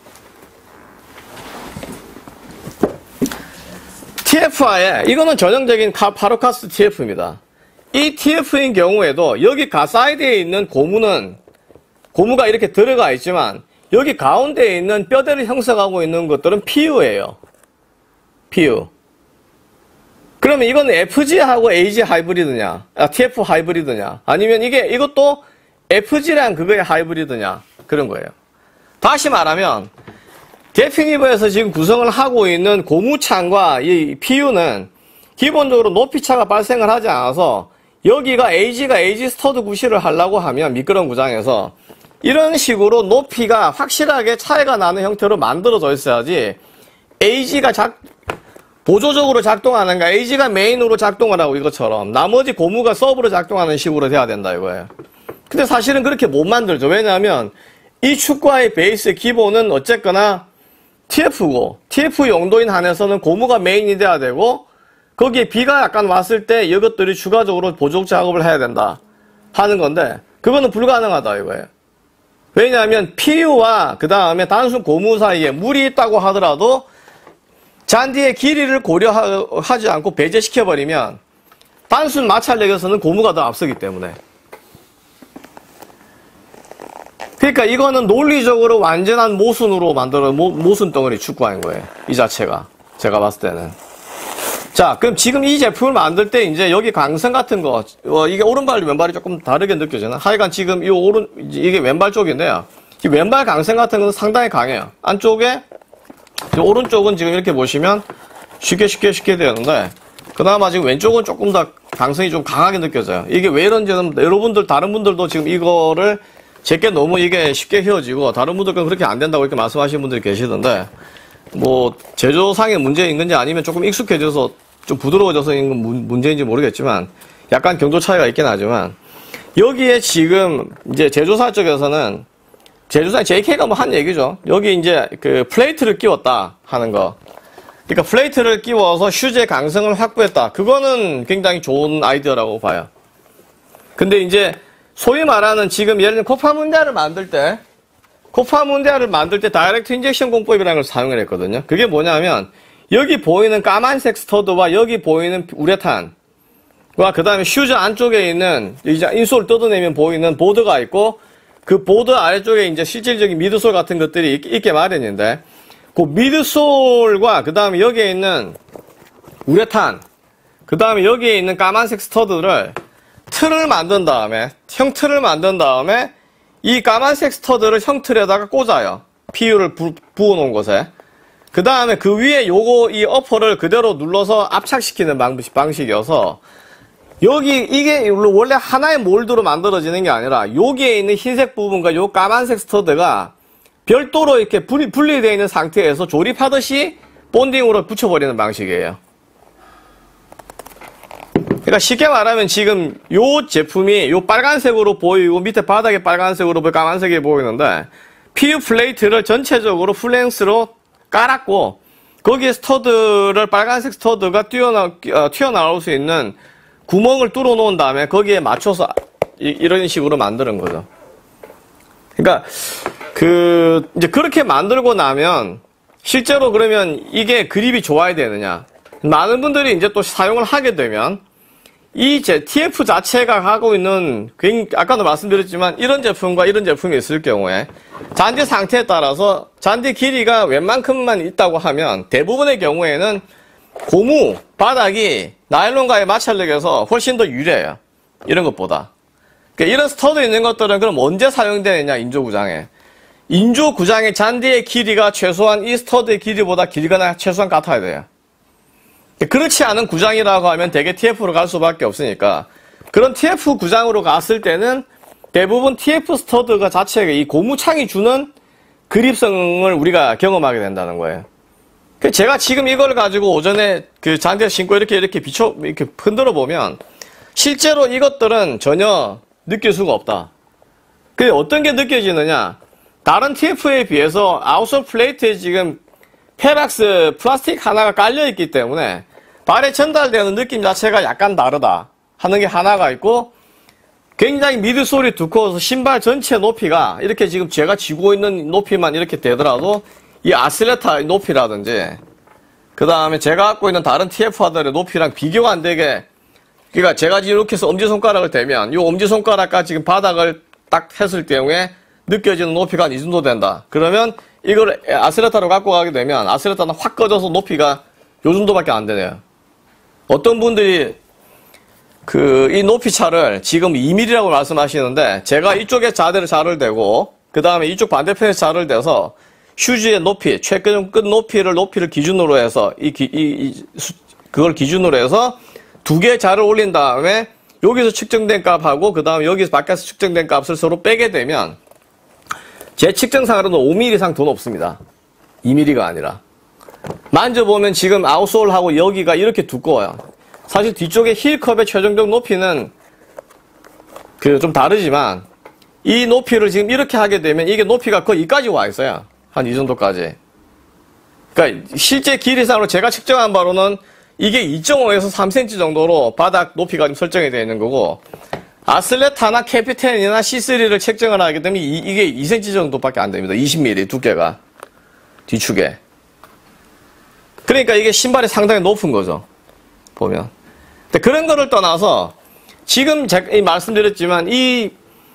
TF화에 이거는 전형적인 파로카스트 TF입니다. 이 TF인 경우에도 여기 가사이드에 있는 고무가 이렇게 들어가 있지만 여기 가운데에 있는 뼈대를 형성하고 있는 것들은 PU예요. PU. 그러면 이건 FG하고 AG 하이브리드냐? TF 하이브리드냐? 아니면 이것도 FG랑 그거의 하이브리드냐? 그런 거예요. 다시 말하면 데피니버에서 지금 구성을 하고 있는 고무창과 이 PU는 기본적으로 높이차가 발생을 하지 않아서 여기가 AG 스터드 구실을 하려고 하면 미끄러운 구장에서 이런 식으로 높이가 확실하게 차이가 나는 형태로 만들어져 있어야지 AG가 보조적으로 작동하는가 AG가 메인으로 작동을 하고 이것처럼 나머지 고무가 서브로 작동하는 식으로 돼야 된다 이거예요. 근데 사실은 그렇게 못 만들죠. 왜냐하면 이 축구화의 베이스 기본은 어쨌거나 TF고 TF 용도인 한에서는 고무가 메인이 돼야 되고 거기에 비가 약간 왔을 때 이것들이 추가적으로 보조 작업을 해야 된다 하는 건데 그거는 불가능하다 이거예요. 왜냐하면 PU와 그 다음에 단순 고무 사이에 물이 있다고 하더라도 잔디의 길이를 고려하지 않고 배제시켜버리면 단순 마찰력에서는 고무가 더 앞서기 때문에 그러니까 이거는 논리적으로 완전한 모순으로 만들어 모순 덩어리 축구화인 거예요. 이 자체가 제가 봤을 때는. 자, 그럼 지금 이 제품을 만들 때 이제 여기 강성 같은 거 이게 오른발 왼발이 조금 다르게 느껴지나? 하여간 지금 이게 왼발 쪽인데요. 이 왼발 강성 같은 건 상당히 강해요. 안쪽에 오른쪽은 지금 이렇게 보시면 쉽게 되는데 그나마 지금 왼쪽은 조금 더 강성이 좀 강하게 느껴져요. 이게 왜 이런지는 여러분들 다른 분들도 지금 이거를 제게 너무 이게 쉽게 휘어지고 다른 분들은 그렇게 안 된다고 이렇게 말씀하시는 분들이 계시던데 뭐 제조상의 문제인 건지 아니면 조금 익숙해져서 좀 부드러워져서 있는 문제인지 모르겠지만 약간 경도 차이가 있긴 하지만 여기에 지금 이제 제조사 쪽에서는 제조사 JK가 뭐 한 얘기죠. 여기 이제 그 플레이트를 끼웠다 하는 거. 그러니까 플레이트를 끼워서 슈즈의 강성을 확보했다. 그거는 굉장히 좋은 아이디어라고 봐요. 근데 이제 소위 말하는 지금 예를 들면 코파문디아를 만들 때 다이렉트 인젝션 공법이라는 걸 사용을 했거든요. 그게 뭐냐면 여기 보이는 까만색 스터드와 여기 보이는 우레탄과 그 다음에 슈즈 안쪽에 있는 이제 인솔을 뜯어내면 보이는 보드가 있고 그 보드 아래쪽에 이제 실질적인 미드솔 같은 것들이 있게 마련인데 그 미드솔과 그 다음에 여기에 있는 우레탄 그 다음에 여기에 있는 까만색 스터드를 형틀을 만든 다음에 이 까만색 스터드를 형틀에다가 꽂아요. PU를 부어놓은 곳에. 그 다음에 그 위에 이 어퍼를 그대로 눌러서 압착시키는 방식이어서 이게 원래 하나의 몰드로 만들어지는 게 아니라 여기에 있는 흰색 부분과 요 까만색 스터드가 별도로 이렇게 분리되어 있는 상태에서 조립하듯이 본딩으로 붙여버리는 방식이에요. 그러니까 쉽게 말하면 지금 요 제품이 요 빨간색으로 보이고 밑에 바닥에 빨간색으로 보이고 까만색이 보이는데 PU 플레이트를 전체적으로 플랭스로 깔았고 거기에 스터드를 빨간색 스터드가 튀어나올 수 있는 구멍을 뚫어 놓은 다음에 거기에 맞춰서 이런 식으로 만드는 거죠. 그러니까 이제 그렇게 만들고 나면 실제로 그러면 이게 그립이 좋아야 되느냐? 많은 분들이 이제 또 사용을 하게 되면 이 TF 자체가 하고 있는, 아까도 말씀드렸지만 이런 제품과 이런 제품이 있을 경우에 잔디 상태에 따라서 잔디 길이가 웬만큼만 있다고 하면 대부분의 경우에는 고무, 바닥이 나일론과의 마찰력에서 훨씬 더 유리해요. 이런 것보다. 그러니까 이런 스터드 있는 것들은 그럼 언제 사용되느냐, 인조구장에. 인조구장의 잔디의 길이가 최소한 이 스터드의 길이보다 길이가 최소한 같아야 돼요. 그렇지 않은 구장이라고 하면 대개 TF로 갈 수밖에 없으니까 그런 TF 구장으로 갔을 때는 대부분 TF 스터드가 자체가 이 고무창이 주는 그립성을 우리가 경험하게 된다는 거예요. 제가 지금 이걸 가지고 오전에 그 잔디에 신고 이렇게 흔들어 보면 실제로 이것들은 전혀 느낄 수가 없다. 근데 어떤 게 느껴지느냐? 다른 TF에 비해서 아웃솔 플레이트에 지금 페락스 플라스틱 하나가 깔려 있기 때문에 발에 전달되는 느낌 자체가 약간 다르다 하는 게 하나가 있고, 굉장히 미드솔이 두꺼워서 신발 전체 높이가 이렇게 지금 제가 쥐고 있는 높이만 이렇게 되더라도 이 아슬레타 높이라든지 그 다음에 제가 갖고 있는 다른 TF화들의 높이랑 비교가 안 되게, 그러니까 제가 지금 이렇게 해서 엄지손가락을 대면 이 엄지손가락과 지금 바닥을 딱 했을 경우에 느껴지는 높이가 이 정도 된다. 그러면 이걸 아슬레타로 갖고 가게 되면 아슬레타는 확 꺼져서 높이가 요 정도밖에 안 되네요. 어떤 분들이 이 높이 차를 지금 2mm라고 말씀하시는데 제가 이쪽에 자를 대고 그 다음에 이쪽 반대편에 자를 대서 휴지의 높이, 최근 끝 높이를 기준으로 해서 그걸 기준으로 해서 두 개의 자를 올린 다음에 여기서 측정된 값하고 그 다음에 여기서 밖에서 측정된 값을 서로 빼게 되면 제 측정상으로는 5mm 이상 더 높습니다. 2mm가 아니라. 만져보면 지금 아웃솔하고 여기가 이렇게 두꺼워요. 사실 뒤쪽에 힐컵의 최종적 높이는 좀 다르지만 이 높이를 지금 이렇게 하게 되면 이게 높이가 거의 이까지 와 있어요. 한 이 정도까지. 그러니까 실제 길이상으로 제가 측정한 바로는 이게 2.5에서 3cm 정도로 바닥 높이가 좀 설정이 되어 있는 거고, 아슬레타나 캐피텐이나 C3를 측정을 하게 되면 이게 2cm 정도밖에 안 됩니다. 20mm 두께가 뒤축에. 그러니까 이게 신발이 상당히 높은 거죠. 보면. 근데 그런 거를 떠나서 지금 제가 말씀드렸지만 이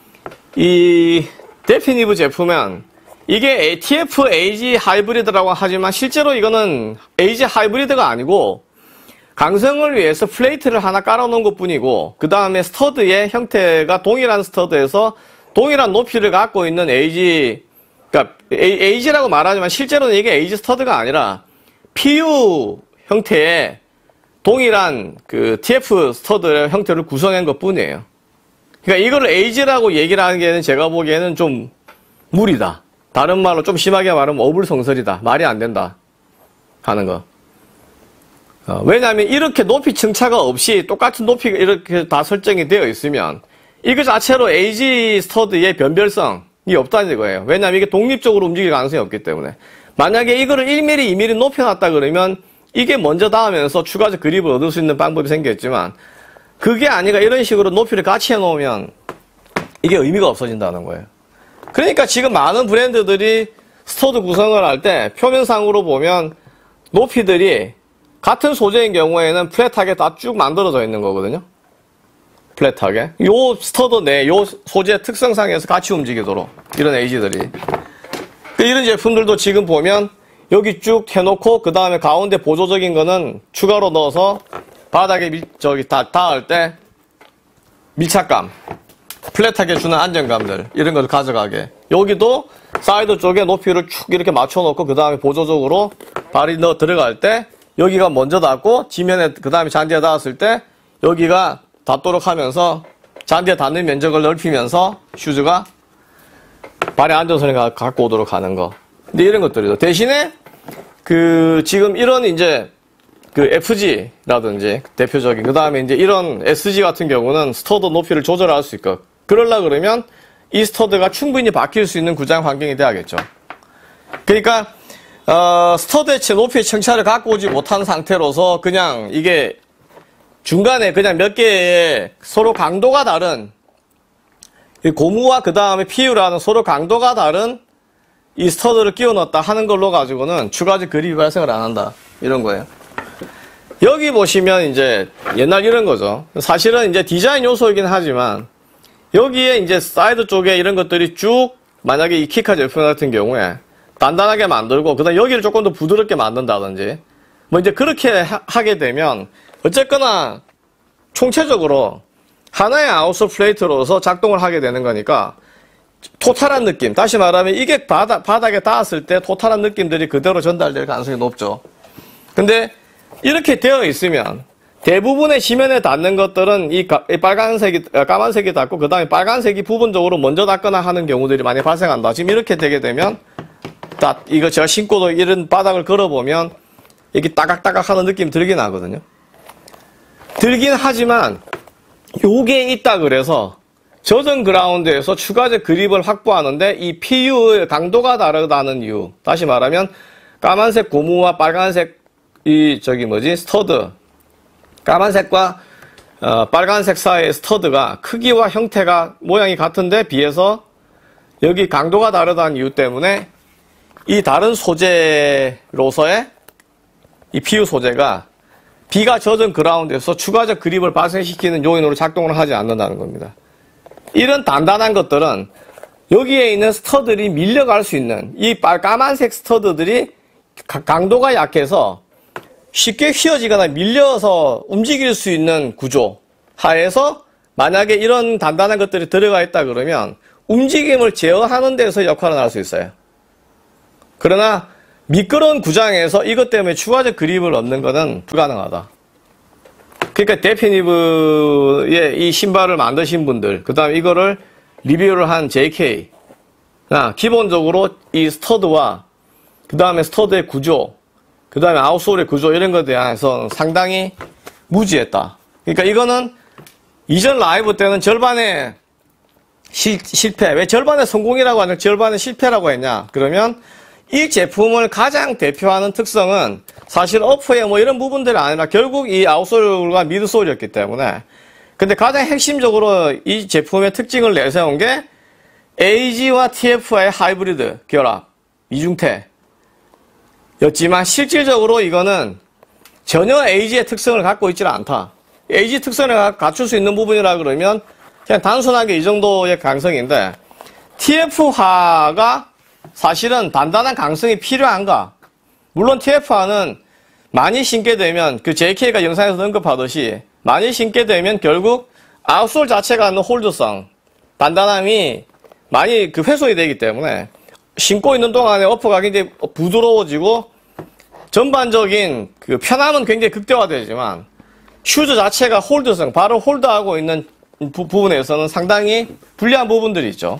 데피니브 제품은 이게 TF AG 하이브리드라고 하지만 실제로 이거는 AG 하이브리드가 아니고 강성을 위해서 플레이트를 하나 깔아놓은 것 뿐이고, 그 다음에 스터드의 형태가 동일한 스터드에서 동일한 높이를 갖고 있는 그러니까 AG라고 말하지만 실제로는 이게 AG 스터드가 아니라 PU 형태의 동일한 TF 스터드의 형태를 구성한 것 뿐이에요. 그러니까 이걸 AG라고 얘기를 하는 게 제가 보기에는 좀 무리다. 다른 말로 좀 심하게 말하면 어불성설이다. 말이 안 된다 하는 거. 왜냐하면 이렇게 높이 층차가 없이 똑같은 높이가 이렇게 다 설정이 되어 있으면 이거 자체로 AG 스터드의 변별성이 없다는 거예요. 왜냐하면 이게 독립적으로 움직일 가능성이 없기 때문에. 만약에 이거를 1mm, 2mm 높여놨다 그러면 이게 먼저 닿으면서 추가적 그립을 얻을 수 있는 방법이 생겼지만, 그게 아니라 이런 식으로 높이를 같이 해놓으면 이게 의미가 없어진다는 거예요. 그러니까 지금 많은 브랜드들이 스터드 구성을 할 때 표면상으로 보면 높이들이 같은 소재인 경우에는 플랫하게 다 쭉 만들어져 있는 거거든요. 플랫하게. 요 스터드 내, 요 소재 특성상에서 같이 움직이도록. 이런 AG들이. 이런 제품들도 지금 보면 여기 쭉 해놓고 그 다음에 가운데 보조적인 거는 추가로 넣어서 바닥에 닿을 때 밀착감, 플랫하게 주는 안정감들 이런 걸 가져가게. 여기도 사이드 쪽에 높이를 쭉 이렇게 맞춰놓고 그 다음에 보조적으로 발이 들어갈 때 여기가 먼저 닿고 지면에 그 다음에 잔디에 닿았을 때 여기가 닿도록 하면서 잔디에 닿는 면적을 넓히면서 슈즈가 발의 안전선에 갖고 오도록 하는 거. 근데 이런 것들이죠. 대신에 지금 이런 이제 FG라든지 대표적인 그 다음에 이제 이런 SG 같은 경우는 스터드 높이를 조절할 수 있고, 그러려 그러면 이 스터드가 충분히 바뀔 수 있는 구장 환경이 돼야겠죠. 그러니까 스터드의 높이의 청차를 갖고 오지 못한 상태로서 그냥 이게 중간에 그냥 몇 개의 서로 강도가 다른 이 고무와 그 다음에 PU라는 서로 강도가 다른 이 스터드를 끼워 넣었다 하는 걸로 가지고는 추가적 그립이 발생을 안 한다. 이런 거예요. 여기 보시면 이제 옛날 이런 거죠. 사실은 이제 디자인 요소이긴 하지만 여기에 이제 사이드 쪽에 이런 것들이 쭉 만약에 이 키카 제품 같은 경우에 단단하게 만들고 그다음 여기를 조금 더 부드럽게 만든다든지 뭐 이제 그렇게 하게 되면 어쨌거나 총체적으로 하나의 아웃솔 플레이트로서 작동을 하게 되는 거니까 토탈한 느낌, 다시 말하면 이게 바닥에 닿았을 때 토탈한 느낌들이 그대로 전달될 가능성이 높죠. 근데 이렇게 되어 있으면 대부분의 지면에 닿는 것들은 이 빨간색이, 까만색이 닿고 그 다음에 빨간색이 부분적으로 먼저 닿거나 하는 경우들이 많이 발생한다. 지금 이렇게 되게 되면 이거 제가 신고도 이런 바닥을 걸어보면 이게 따각따각 하는 느낌이 들긴 하거든요. 들긴 하지만 요게 있다 그래서 젖은 그라운드에서 추가적 그립을 확보하는데 이 PU의 강도가 다르다는 이유. 다시 말하면 까만색 고무와 빨간색 스터드. 까만색과 빨간색 사이의 스터드가 크기와 형태가 모양이 같은데 비해서 여기 강도가 다르다는 이유 때문에 이 다른 소재로서의 이 PU 소재가 비가 젖은 그라운드에서 추가적 그립을 발생시키는 요인으로 작동을 하지 않는다는 겁니다. 이런 단단한 것들은 여기에 있는 스터들이 밀려갈 수 있는 이 까만색 스터드들이 강도가 약해서 쉽게 휘어지거나 밀려서 움직일 수 있는 구조 하에서 만약에 이런 단단한 것들이 들어가 있다 그러면 움직임을 제어하는 데서 역할을 할 수 있어요. 그러나 미끄러운 구장에서 이것 때문에 추가적 그립을 얻는 것은 불가능하다. 그러니까 데피니브의 이 신발을 만드신 분들, 그 다음에 이거를 리뷰를 한 JK, 기본적으로 이 스터드와 그 다음에 스터드의 구조, 그 다음에 아웃솔의 구조 이런 것에 대해서 상당히 무지했다. 그러니까 이거는 이전 라이브 때는 절반의 실패, 왜 절반의 성공이라고 하냐, 절반의 실패라고 했냐, 그러면 이 제품을 가장 대표하는 특성은 사실 어프웨어 뭐 이런 부분들이 아니라 결국 이 아웃솔과 미드솔이었기 때문에 근데 가장 핵심적으로 이 제품의 특징을 내세운 게 AG와 TF와의 하이브리드 결합, 이중태 였지만 실질적으로 이거는 전혀 AG의 특성을 갖고 있지는 않다. AG 특성을 갖출 수 있는 부분이라 그러면 그냥 단순하게 이 정도의 강성인데 TF화가 사실은 단단한 강성이 필요한가? 물론 TF화는 많이 신게 되면 그 JK가 영상에서 언급하듯이 많이 신게 되면 결국 아웃솔 자체가 갖는 홀드성, 단단함이 많이 훼손이 되기 때문에 신고 있는 동안에 어퍼가 굉장히 부드러워지고 전반적인 편함은 굉장히 극대화되지만 슈즈 자체가 홀드성, 발을 홀드하고 있는 부분에서는 상당히 불리한 부분들이 있죠.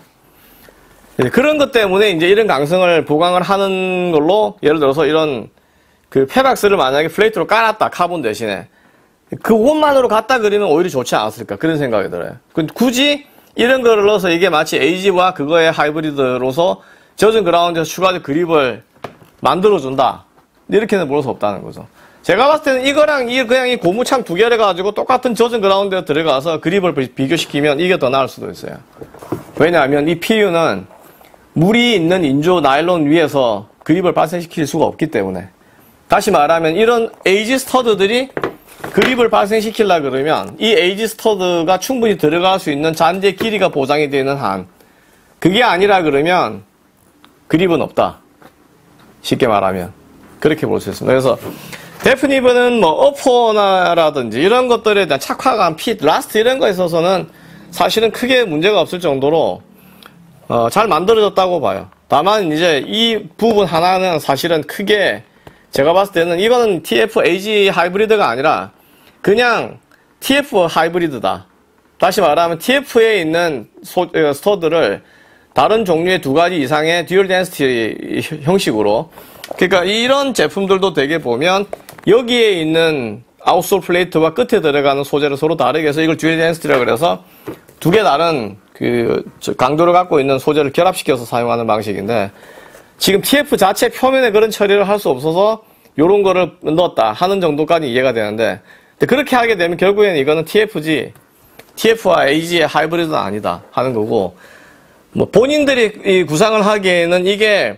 그런 것 때문에 이제 이런 강성을 보강을 하는 걸로 예를 들어서 이런 페박스를 만약에 플레이트로 깔았다, 카본 대신에 그것만으로 갖다 그리면 오히려 좋지 않았을까 그런 생각이 들어요. 굳이 이런 거를 넣어서 이게 마치 AG와 그거의 하이브리드로서 젖은 그라운드에서 추가적 그립을 만들어준다 이렇게는 볼 수 없다는 거죠. 제가 봤을 때는 이거랑 그냥 이 고무창 두 개를 가지고 똑같은 젖은 그라운드에 들어가서 그립을 비교시키면 이게 더 나을 수도 있어요. 왜냐하면 이 PU는 물이 있는 인조 나일론 위에서 그립을 발생시킬 수가 없기 때문에 다시 말하면 이런 AG 스터드들이 그립을 발생시키려고 그러면 이 AG 스터드가 충분히 들어갈 수 있는 잔디의 길이가 보장이 되는 한 그게 아니라 그러면 그립은 없다. 쉽게 말하면 그렇게 볼 수 있습니다. 그래서 데프니브는 뭐 어퍼나라든지 이런 것들에 대한 착화감, 핏, 라스트 이런 거에 있어서는 사실은 크게 문제가 없을 정도로 잘 만들어졌다고 봐요. 다만 이제 이 부분 하나는 사실은 크게 제가 봤을 때는 이거는 TF AG 하이브리드가 아니라 그냥 TF 하이브리드다. 다시 말하면 TF에 있는 스터드를 다른 종류의 두 가지 이상의 듀얼 덴시티 형식으로 그러니까 이런 제품들도 되게 보면 여기에 있는 아웃솔 플레이트와 끝에 들어가는 소재를 서로 다르게 해서 이걸 듀얼 덴시티라고 그래서 두 개 다른 강도를 갖고 있는 소재를 결합시켜서 사용하는 방식인데 지금 TF 자체 표면에 그런 처리를 할 수 없어서 요런 거를 넣었다 하는 정도까지 이해가 되는데, 근데 그렇게 하게 되면 결국에는 이거는 TF와 AG의 하이브리드는 아니다 하는 거고, 뭐 본인들이 이 구상을 하기에는 이게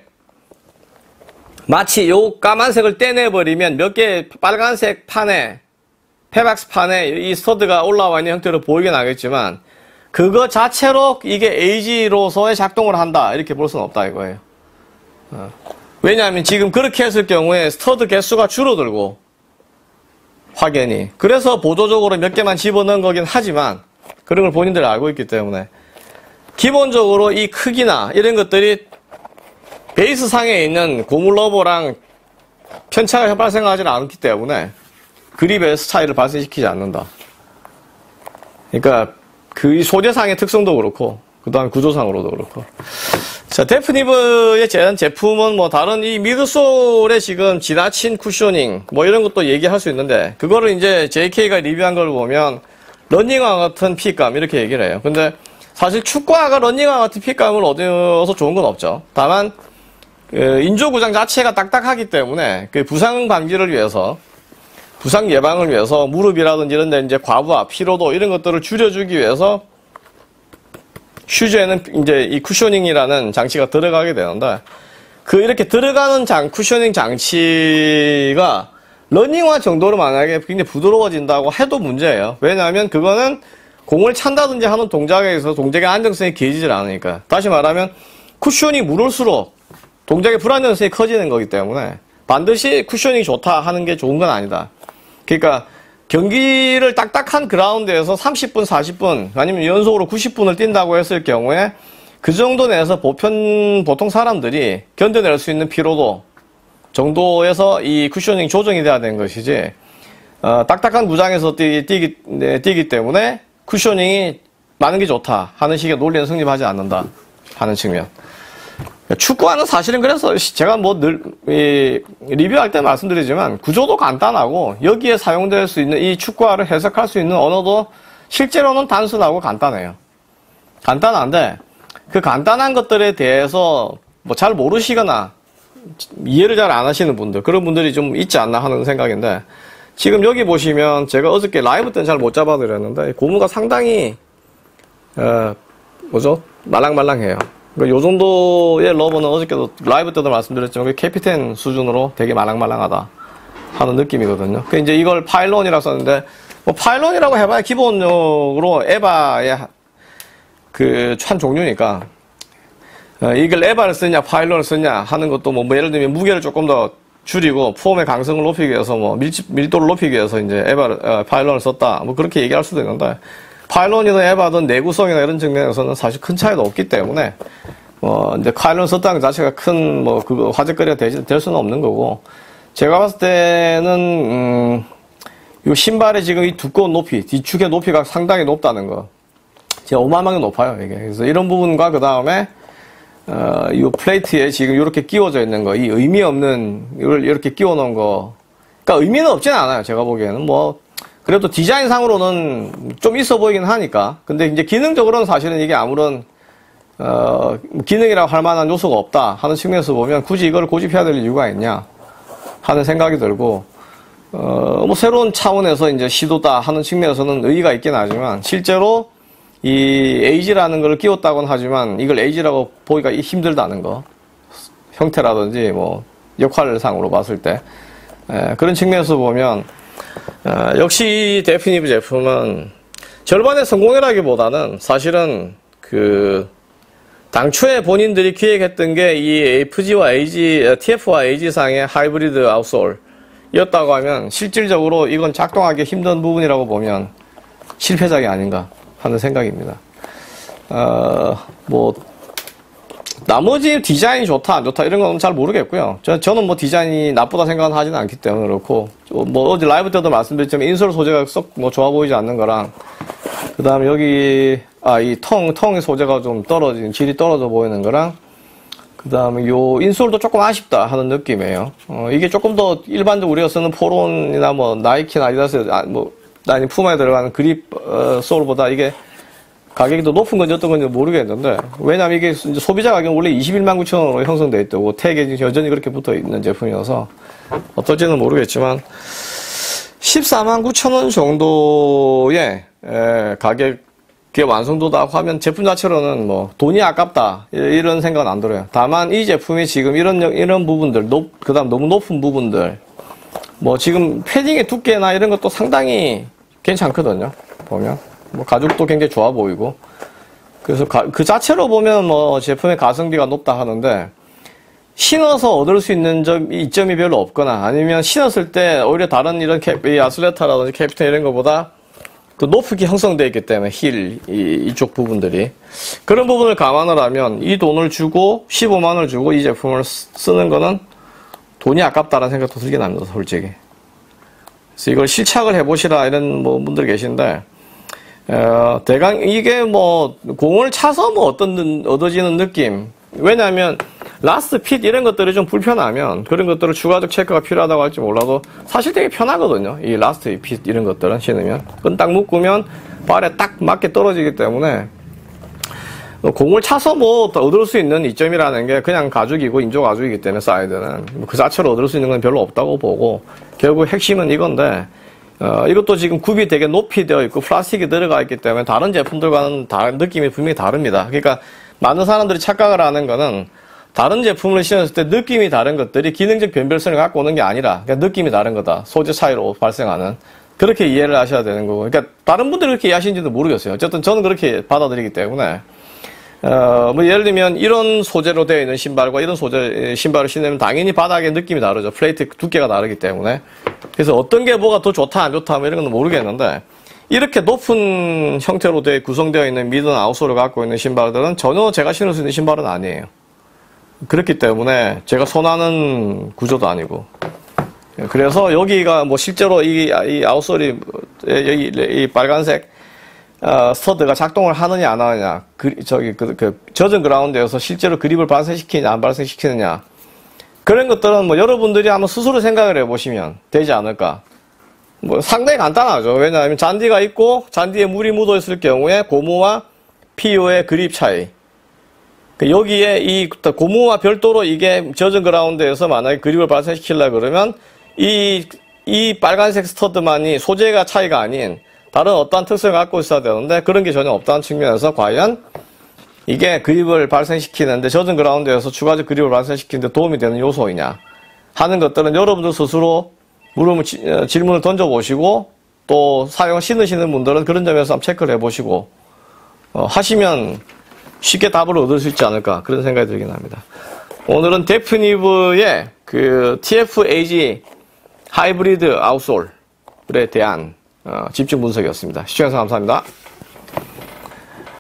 마치 요 까만색을 떼내버리면 몇 개 빨간색 판에, 페박스 판에 이 스터드가 올라와 있는 형태로 보이긴 하겠지만, 그거 자체로 이게 AG로서의 작동을 한다 이렇게 볼 수는 없다 이거예요. 왜냐하면 지금 그렇게 했을 경우에 스터드 개수가 줄어들고 확연히, 그래서 보조적으로 몇 개만 집어넣은 거긴 하지만 그런 걸 본인들이 알고 있기 때문에 기본적으로 이 크기나 이런 것들이 베이스 상에 있는 고무 러버랑 편차가 발생하지는 않기 때문에 그립에서 차이를 발생시키지 않는다. 그러니까 그 소재상의 특성도 그렇고 그 다음에 구조상으로도 그렇고. 자, 데프니브의 제품은 뭐 다른 이 미드솔에 지금 지나친 쿠셔닝 뭐 이런 것도 얘기할 수 있는데, 그거를 이제 JK가 리뷰한 걸 보면 러닝화 같은 핏감 이렇게 얘기를 해요. 근데 사실 축구화가 러닝화 같은 핏감을 얻어서 좋은 건 없죠. 다만 인조 구장 자체가 딱딱하기 때문에 그 부상 방지를 위해서, 부상 예방을 위해서 무릎이라든지 이런 데 이제 과부하, 피로도 이런 것들을 줄여주기 위해서 슈즈에는 이제 이 쿠셔닝이라는 장치가 들어가게 되는데, 그 이렇게 들어가는 쿠셔닝 장치가 러닝화 정도로 만약에 굉장히 부드러워진다고 해도 문제예요. 왜냐하면 그거는 공을 찬다든지 하는 동작에 있어서 동작의 안정성이 길어지질 않으니까. 다시 말하면 쿠션이 무를수록 동작의 불안정성이 커지는 거기 때문에 반드시 쿠셔닝이 좋다 하는 게 좋은 건 아니다. 그러니까 경기를 딱딱한 그라운드에서 30분, 40분 아니면 연속으로 90분을 뛴다고 했을 경우에 그 정도 내에서 보통 사람들이 견뎌낼 수 있는 피로도 정도에서 이 쿠셔닝이 조정이 돼야 되는 것이지, 딱딱한 구장에서 뛰기 때문에 쿠셔닝이 많은 게 좋다 하는 식의 논리는 성립하지 않는다 하는 측면. 축구화는 사실은 그래서 제가 뭐 늘 리뷰할 때 말씀드리지만 구조도 간단하고 여기에 사용될 수 있는 이 축구화를 해석할 수 있는 언어도 실제로는 단순하고 간단해요. 간단한데 그 간단한 것들에 대해서 뭐 잘 모르시거나 이해를 잘 안 하시는 분들, 그런 분들이 좀 있지 않나 하는 생각인데, 지금 여기 보시면 제가 어저께 라이브 때는 잘 못 잡아드렸는데 고무가 상당히 말랑말랑해요. 요 정도의 러버는 어저께도 라이브 때도 말씀드렸지만 캐피텐 수준으로 되게 말랑말랑하다 하는 느낌이거든요. 그 이제 이걸 파일론이라고 썼는데, 뭐 파일론이라고 해봐야 기본적으로 에바의 그 한 종류니까, 이걸 에바를 쓰냐 파일론을 쓰냐 하는 것도 뭐 예를 들면 무게를 조금 더 줄이고 폼의 강성을 높이기 위해서 뭐 밀도를 높이기 위해서 이제 파일론을 썼다 뭐 그렇게 얘기할 수도 있는데, 파일론이든 에바든 내구성이나 이런 측면에서는 사실 큰 차이도 없기 때문에 이제 파일론 썼다는 것 자체가 큰 그 화제거리가 될 수는 없는 거고, 제가 봤을 때는 이 신발의 지금 이 두꺼운 높이, 뒤축의 높이가 상당히 높다는 거, 진짜 어마어마하게 높아요 이게. 그래서 이런 부분과 그 다음에 이 플레이트에 지금 이렇게 끼워져 있는 거, 이 의미 없는 이걸 이렇게 끼워 놓은 거, 그러니까 의미는 없지는 않아요 제가 보기에는. 뭐 그래도 디자인상으로는 좀 있어 보이긴 하니까. 근데 이제 기능적으로는 사실은 이게 아무런 기능이라고 할 만한 요소가 없다 하는 측면에서 보면 굳이 이걸 고집해야 될 이유가 있냐 하는 생각이 들고, 뭐 새로운 차원에서 이제 시도다 하는 측면에서는 의의가 있긴 하지만, 실제로 이 AG라는 걸 끼웠다고는 하지만 이걸 AG라고 보기가 힘들다는 거, 형태라든지 뭐 역할상으로 봤을 때 그런 측면에서 보면 역시 이 데피니브 제품은 절반의 성공이라기보다는 사실은 그 당초에 본인들이 기획했던 게 이 FG와 AG, TF와 AG 상의 하이브리드 아웃솔이었다고 하면 실질적으로 이건 작동하기 힘든 부분이라고 보면 실패작이 아닌가 하는 생각입니다. 뭐 나머지 디자인이 좋다 안 좋다 이런 건 잘 모르겠고요. 저는 뭐 디자인이 나쁘다 생각은 하지는 않기 때문에 그렇고, 뭐 어제 라이브 때도 말씀드렸지만 인솔 소재가 썩 뭐 좋아 보이지 않는 거랑, 그 다음에 여기 이 텅의 소재가 좀 떨어진, 질이 떨어져 보이는 거랑, 그 다음에 요 인솔도 조금 아쉽다 하는 느낌이에요. 이게 조금 더 일반적으로 우리가 쓰는 포론이나 뭐 나이키나 아디다스, 아니 푸마에 들어가는 그립 솔보다 이게 가격이 더 높은 건지 어떤 건지 모르겠는데, 왜냐면 이게 소비자 가격은 원래 21만 9천 원으로 형성되어 있고, 택이 여전히 그렇게 붙어 있는 제품이어서, 어떨지는 모르겠지만, 14만 9천 원 정도의 가격의 완성도다 하면 제품 자체로는 뭐 돈이 아깝다 이런 생각은 안 들어요. 다만 이 제품이 지금 이런 부분들, 그다음 너무 높은 부분들, 뭐 지금 패딩의 두께나 이런 것도 상당히 괜찮거든요. 보면 뭐 가죽도 굉장히 좋아 보이고, 그래서 그 자체로 보면 뭐 제품의 가성비가 높다 하는데, 신어서 얻을 수 있는 이점이 별로 없거나, 아니면 신었을 때 오히려 다른 이런 이 아슬레타라든지 캐피턴 이런 것보다 더 높게 형성되어 있기 때문에 이쪽 부분들이, 그런 부분을 감안을 하면 이 돈을 주고 15만 원을 주고 이 제품을 쓰는 거는 돈이 아깝다라는 생각도 들긴 합니다, 솔직히. 그래서 이걸 실착을 해보시라 이런 뭐 분들 계신데, 대강 이게 뭐 공을 차서 뭐 얻어지는 느낌, 왜냐하면 라스트 핏 이런 것들이 좀 불편하면 그런 것들을 추가적 체크가 필요하다고 할지 몰라도 사실 되게 편하거든요. 이 라스트 핏 이런 것들은 신으면 끈 딱 묶으면 발에 딱 맞게 떨어지기 때문에, 공을 차서 뭐 얻을 수 있는 이점이라는 게 그냥 가죽이고 인조 가죽이기 때문에 사이드는 그 자체로 얻을 수 있는 건 별로 없다고 보고, 결국 핵심은 이건데, 이것도 지금 굽이 되게 높이 되어 있고 플라스틱이 들어가 있기 때문에 다른 제품들과는 다른 느낌이 분명히 다릅니다. 그러니까 많은 사람들이 착각을 하는 거는 다른 제품을 신었을 때 느낌이 다른 것들이 기능적 변별성을 갖고 오는 게 아니라 그냥 느낌이 다른 거다, 소재 차이로 발생하는, 그렇게 이해를 하셔야 되는 거고, 그러니까 다른 분들이 그렇게 이해하시는지도 모르겠어요. 어쨌든 저는 그렇게 받아들이기 때문에, 뭐 예를 들면 이런 소재로 되어 있는 신발과 이런 소재 신발을 신으면 당연히 바닥의 느낌이 다르죠. 플레이트 두께가 다르기 때문에. 그래서 어떤 게 뭐가 더 좋다 안 좋다 뭐 이런 건 모르겠는데, 이렇게 높은 형태로 구성되어 있는 미드나 아웃솔을 갖고 있는 신발들은 전혀 제가 신을 수 있는 신발은 아니에요. 그렇기 때문에 제가 선호하는 구조도 아니고, 그래서 여기가 뭐 실제로 이 아웃솔이 여기 이 빨간색 스터드가 작동을 하느냐 안 하느냐, 젖은 그라운드에서 실제로 그립을 발생시키느냐 안 발생시키느냐, 그런 것들은 뭐 여러분들이 한번 스스로 생각을 해보시면 되지 않을까. 뭐 상당히 간단하죠. 왜냐하면 잔디가 있고 잔디에 물이 묻어 있을 경우에 고무와 PU의 그립 차이, 여기에 이 고무와 별도로 이게 젖은 그라운드에서 만약에 그립을 발생시키려고 그러면 이 빨간색 스터드만이 소재가 차이가 아닌 다른 어떠한 특성을 갖고 있어야 되는데, 그런 게 전혀 없다는 측면에서 과연 이게 그립을 발생시키는데, 젖은 그라운드에서 추가적 그립을 발생시키는데 도움이 되는 요소이냐 하는 것들은 여러분들 스스로 질문을 던져보시고, 또 신으시는 분들은 그런 점에서 한번 체크를 해보시고 하시면 쉽게 답을 얻을 수 있지 않을까, 그런 생각이 들긴 합니다. 오늘은 데프니브의 그 TF-AG 하이브리드 아웃솔에 대한 집중 분석이었습니다. 시청해주셔서 감사합니다.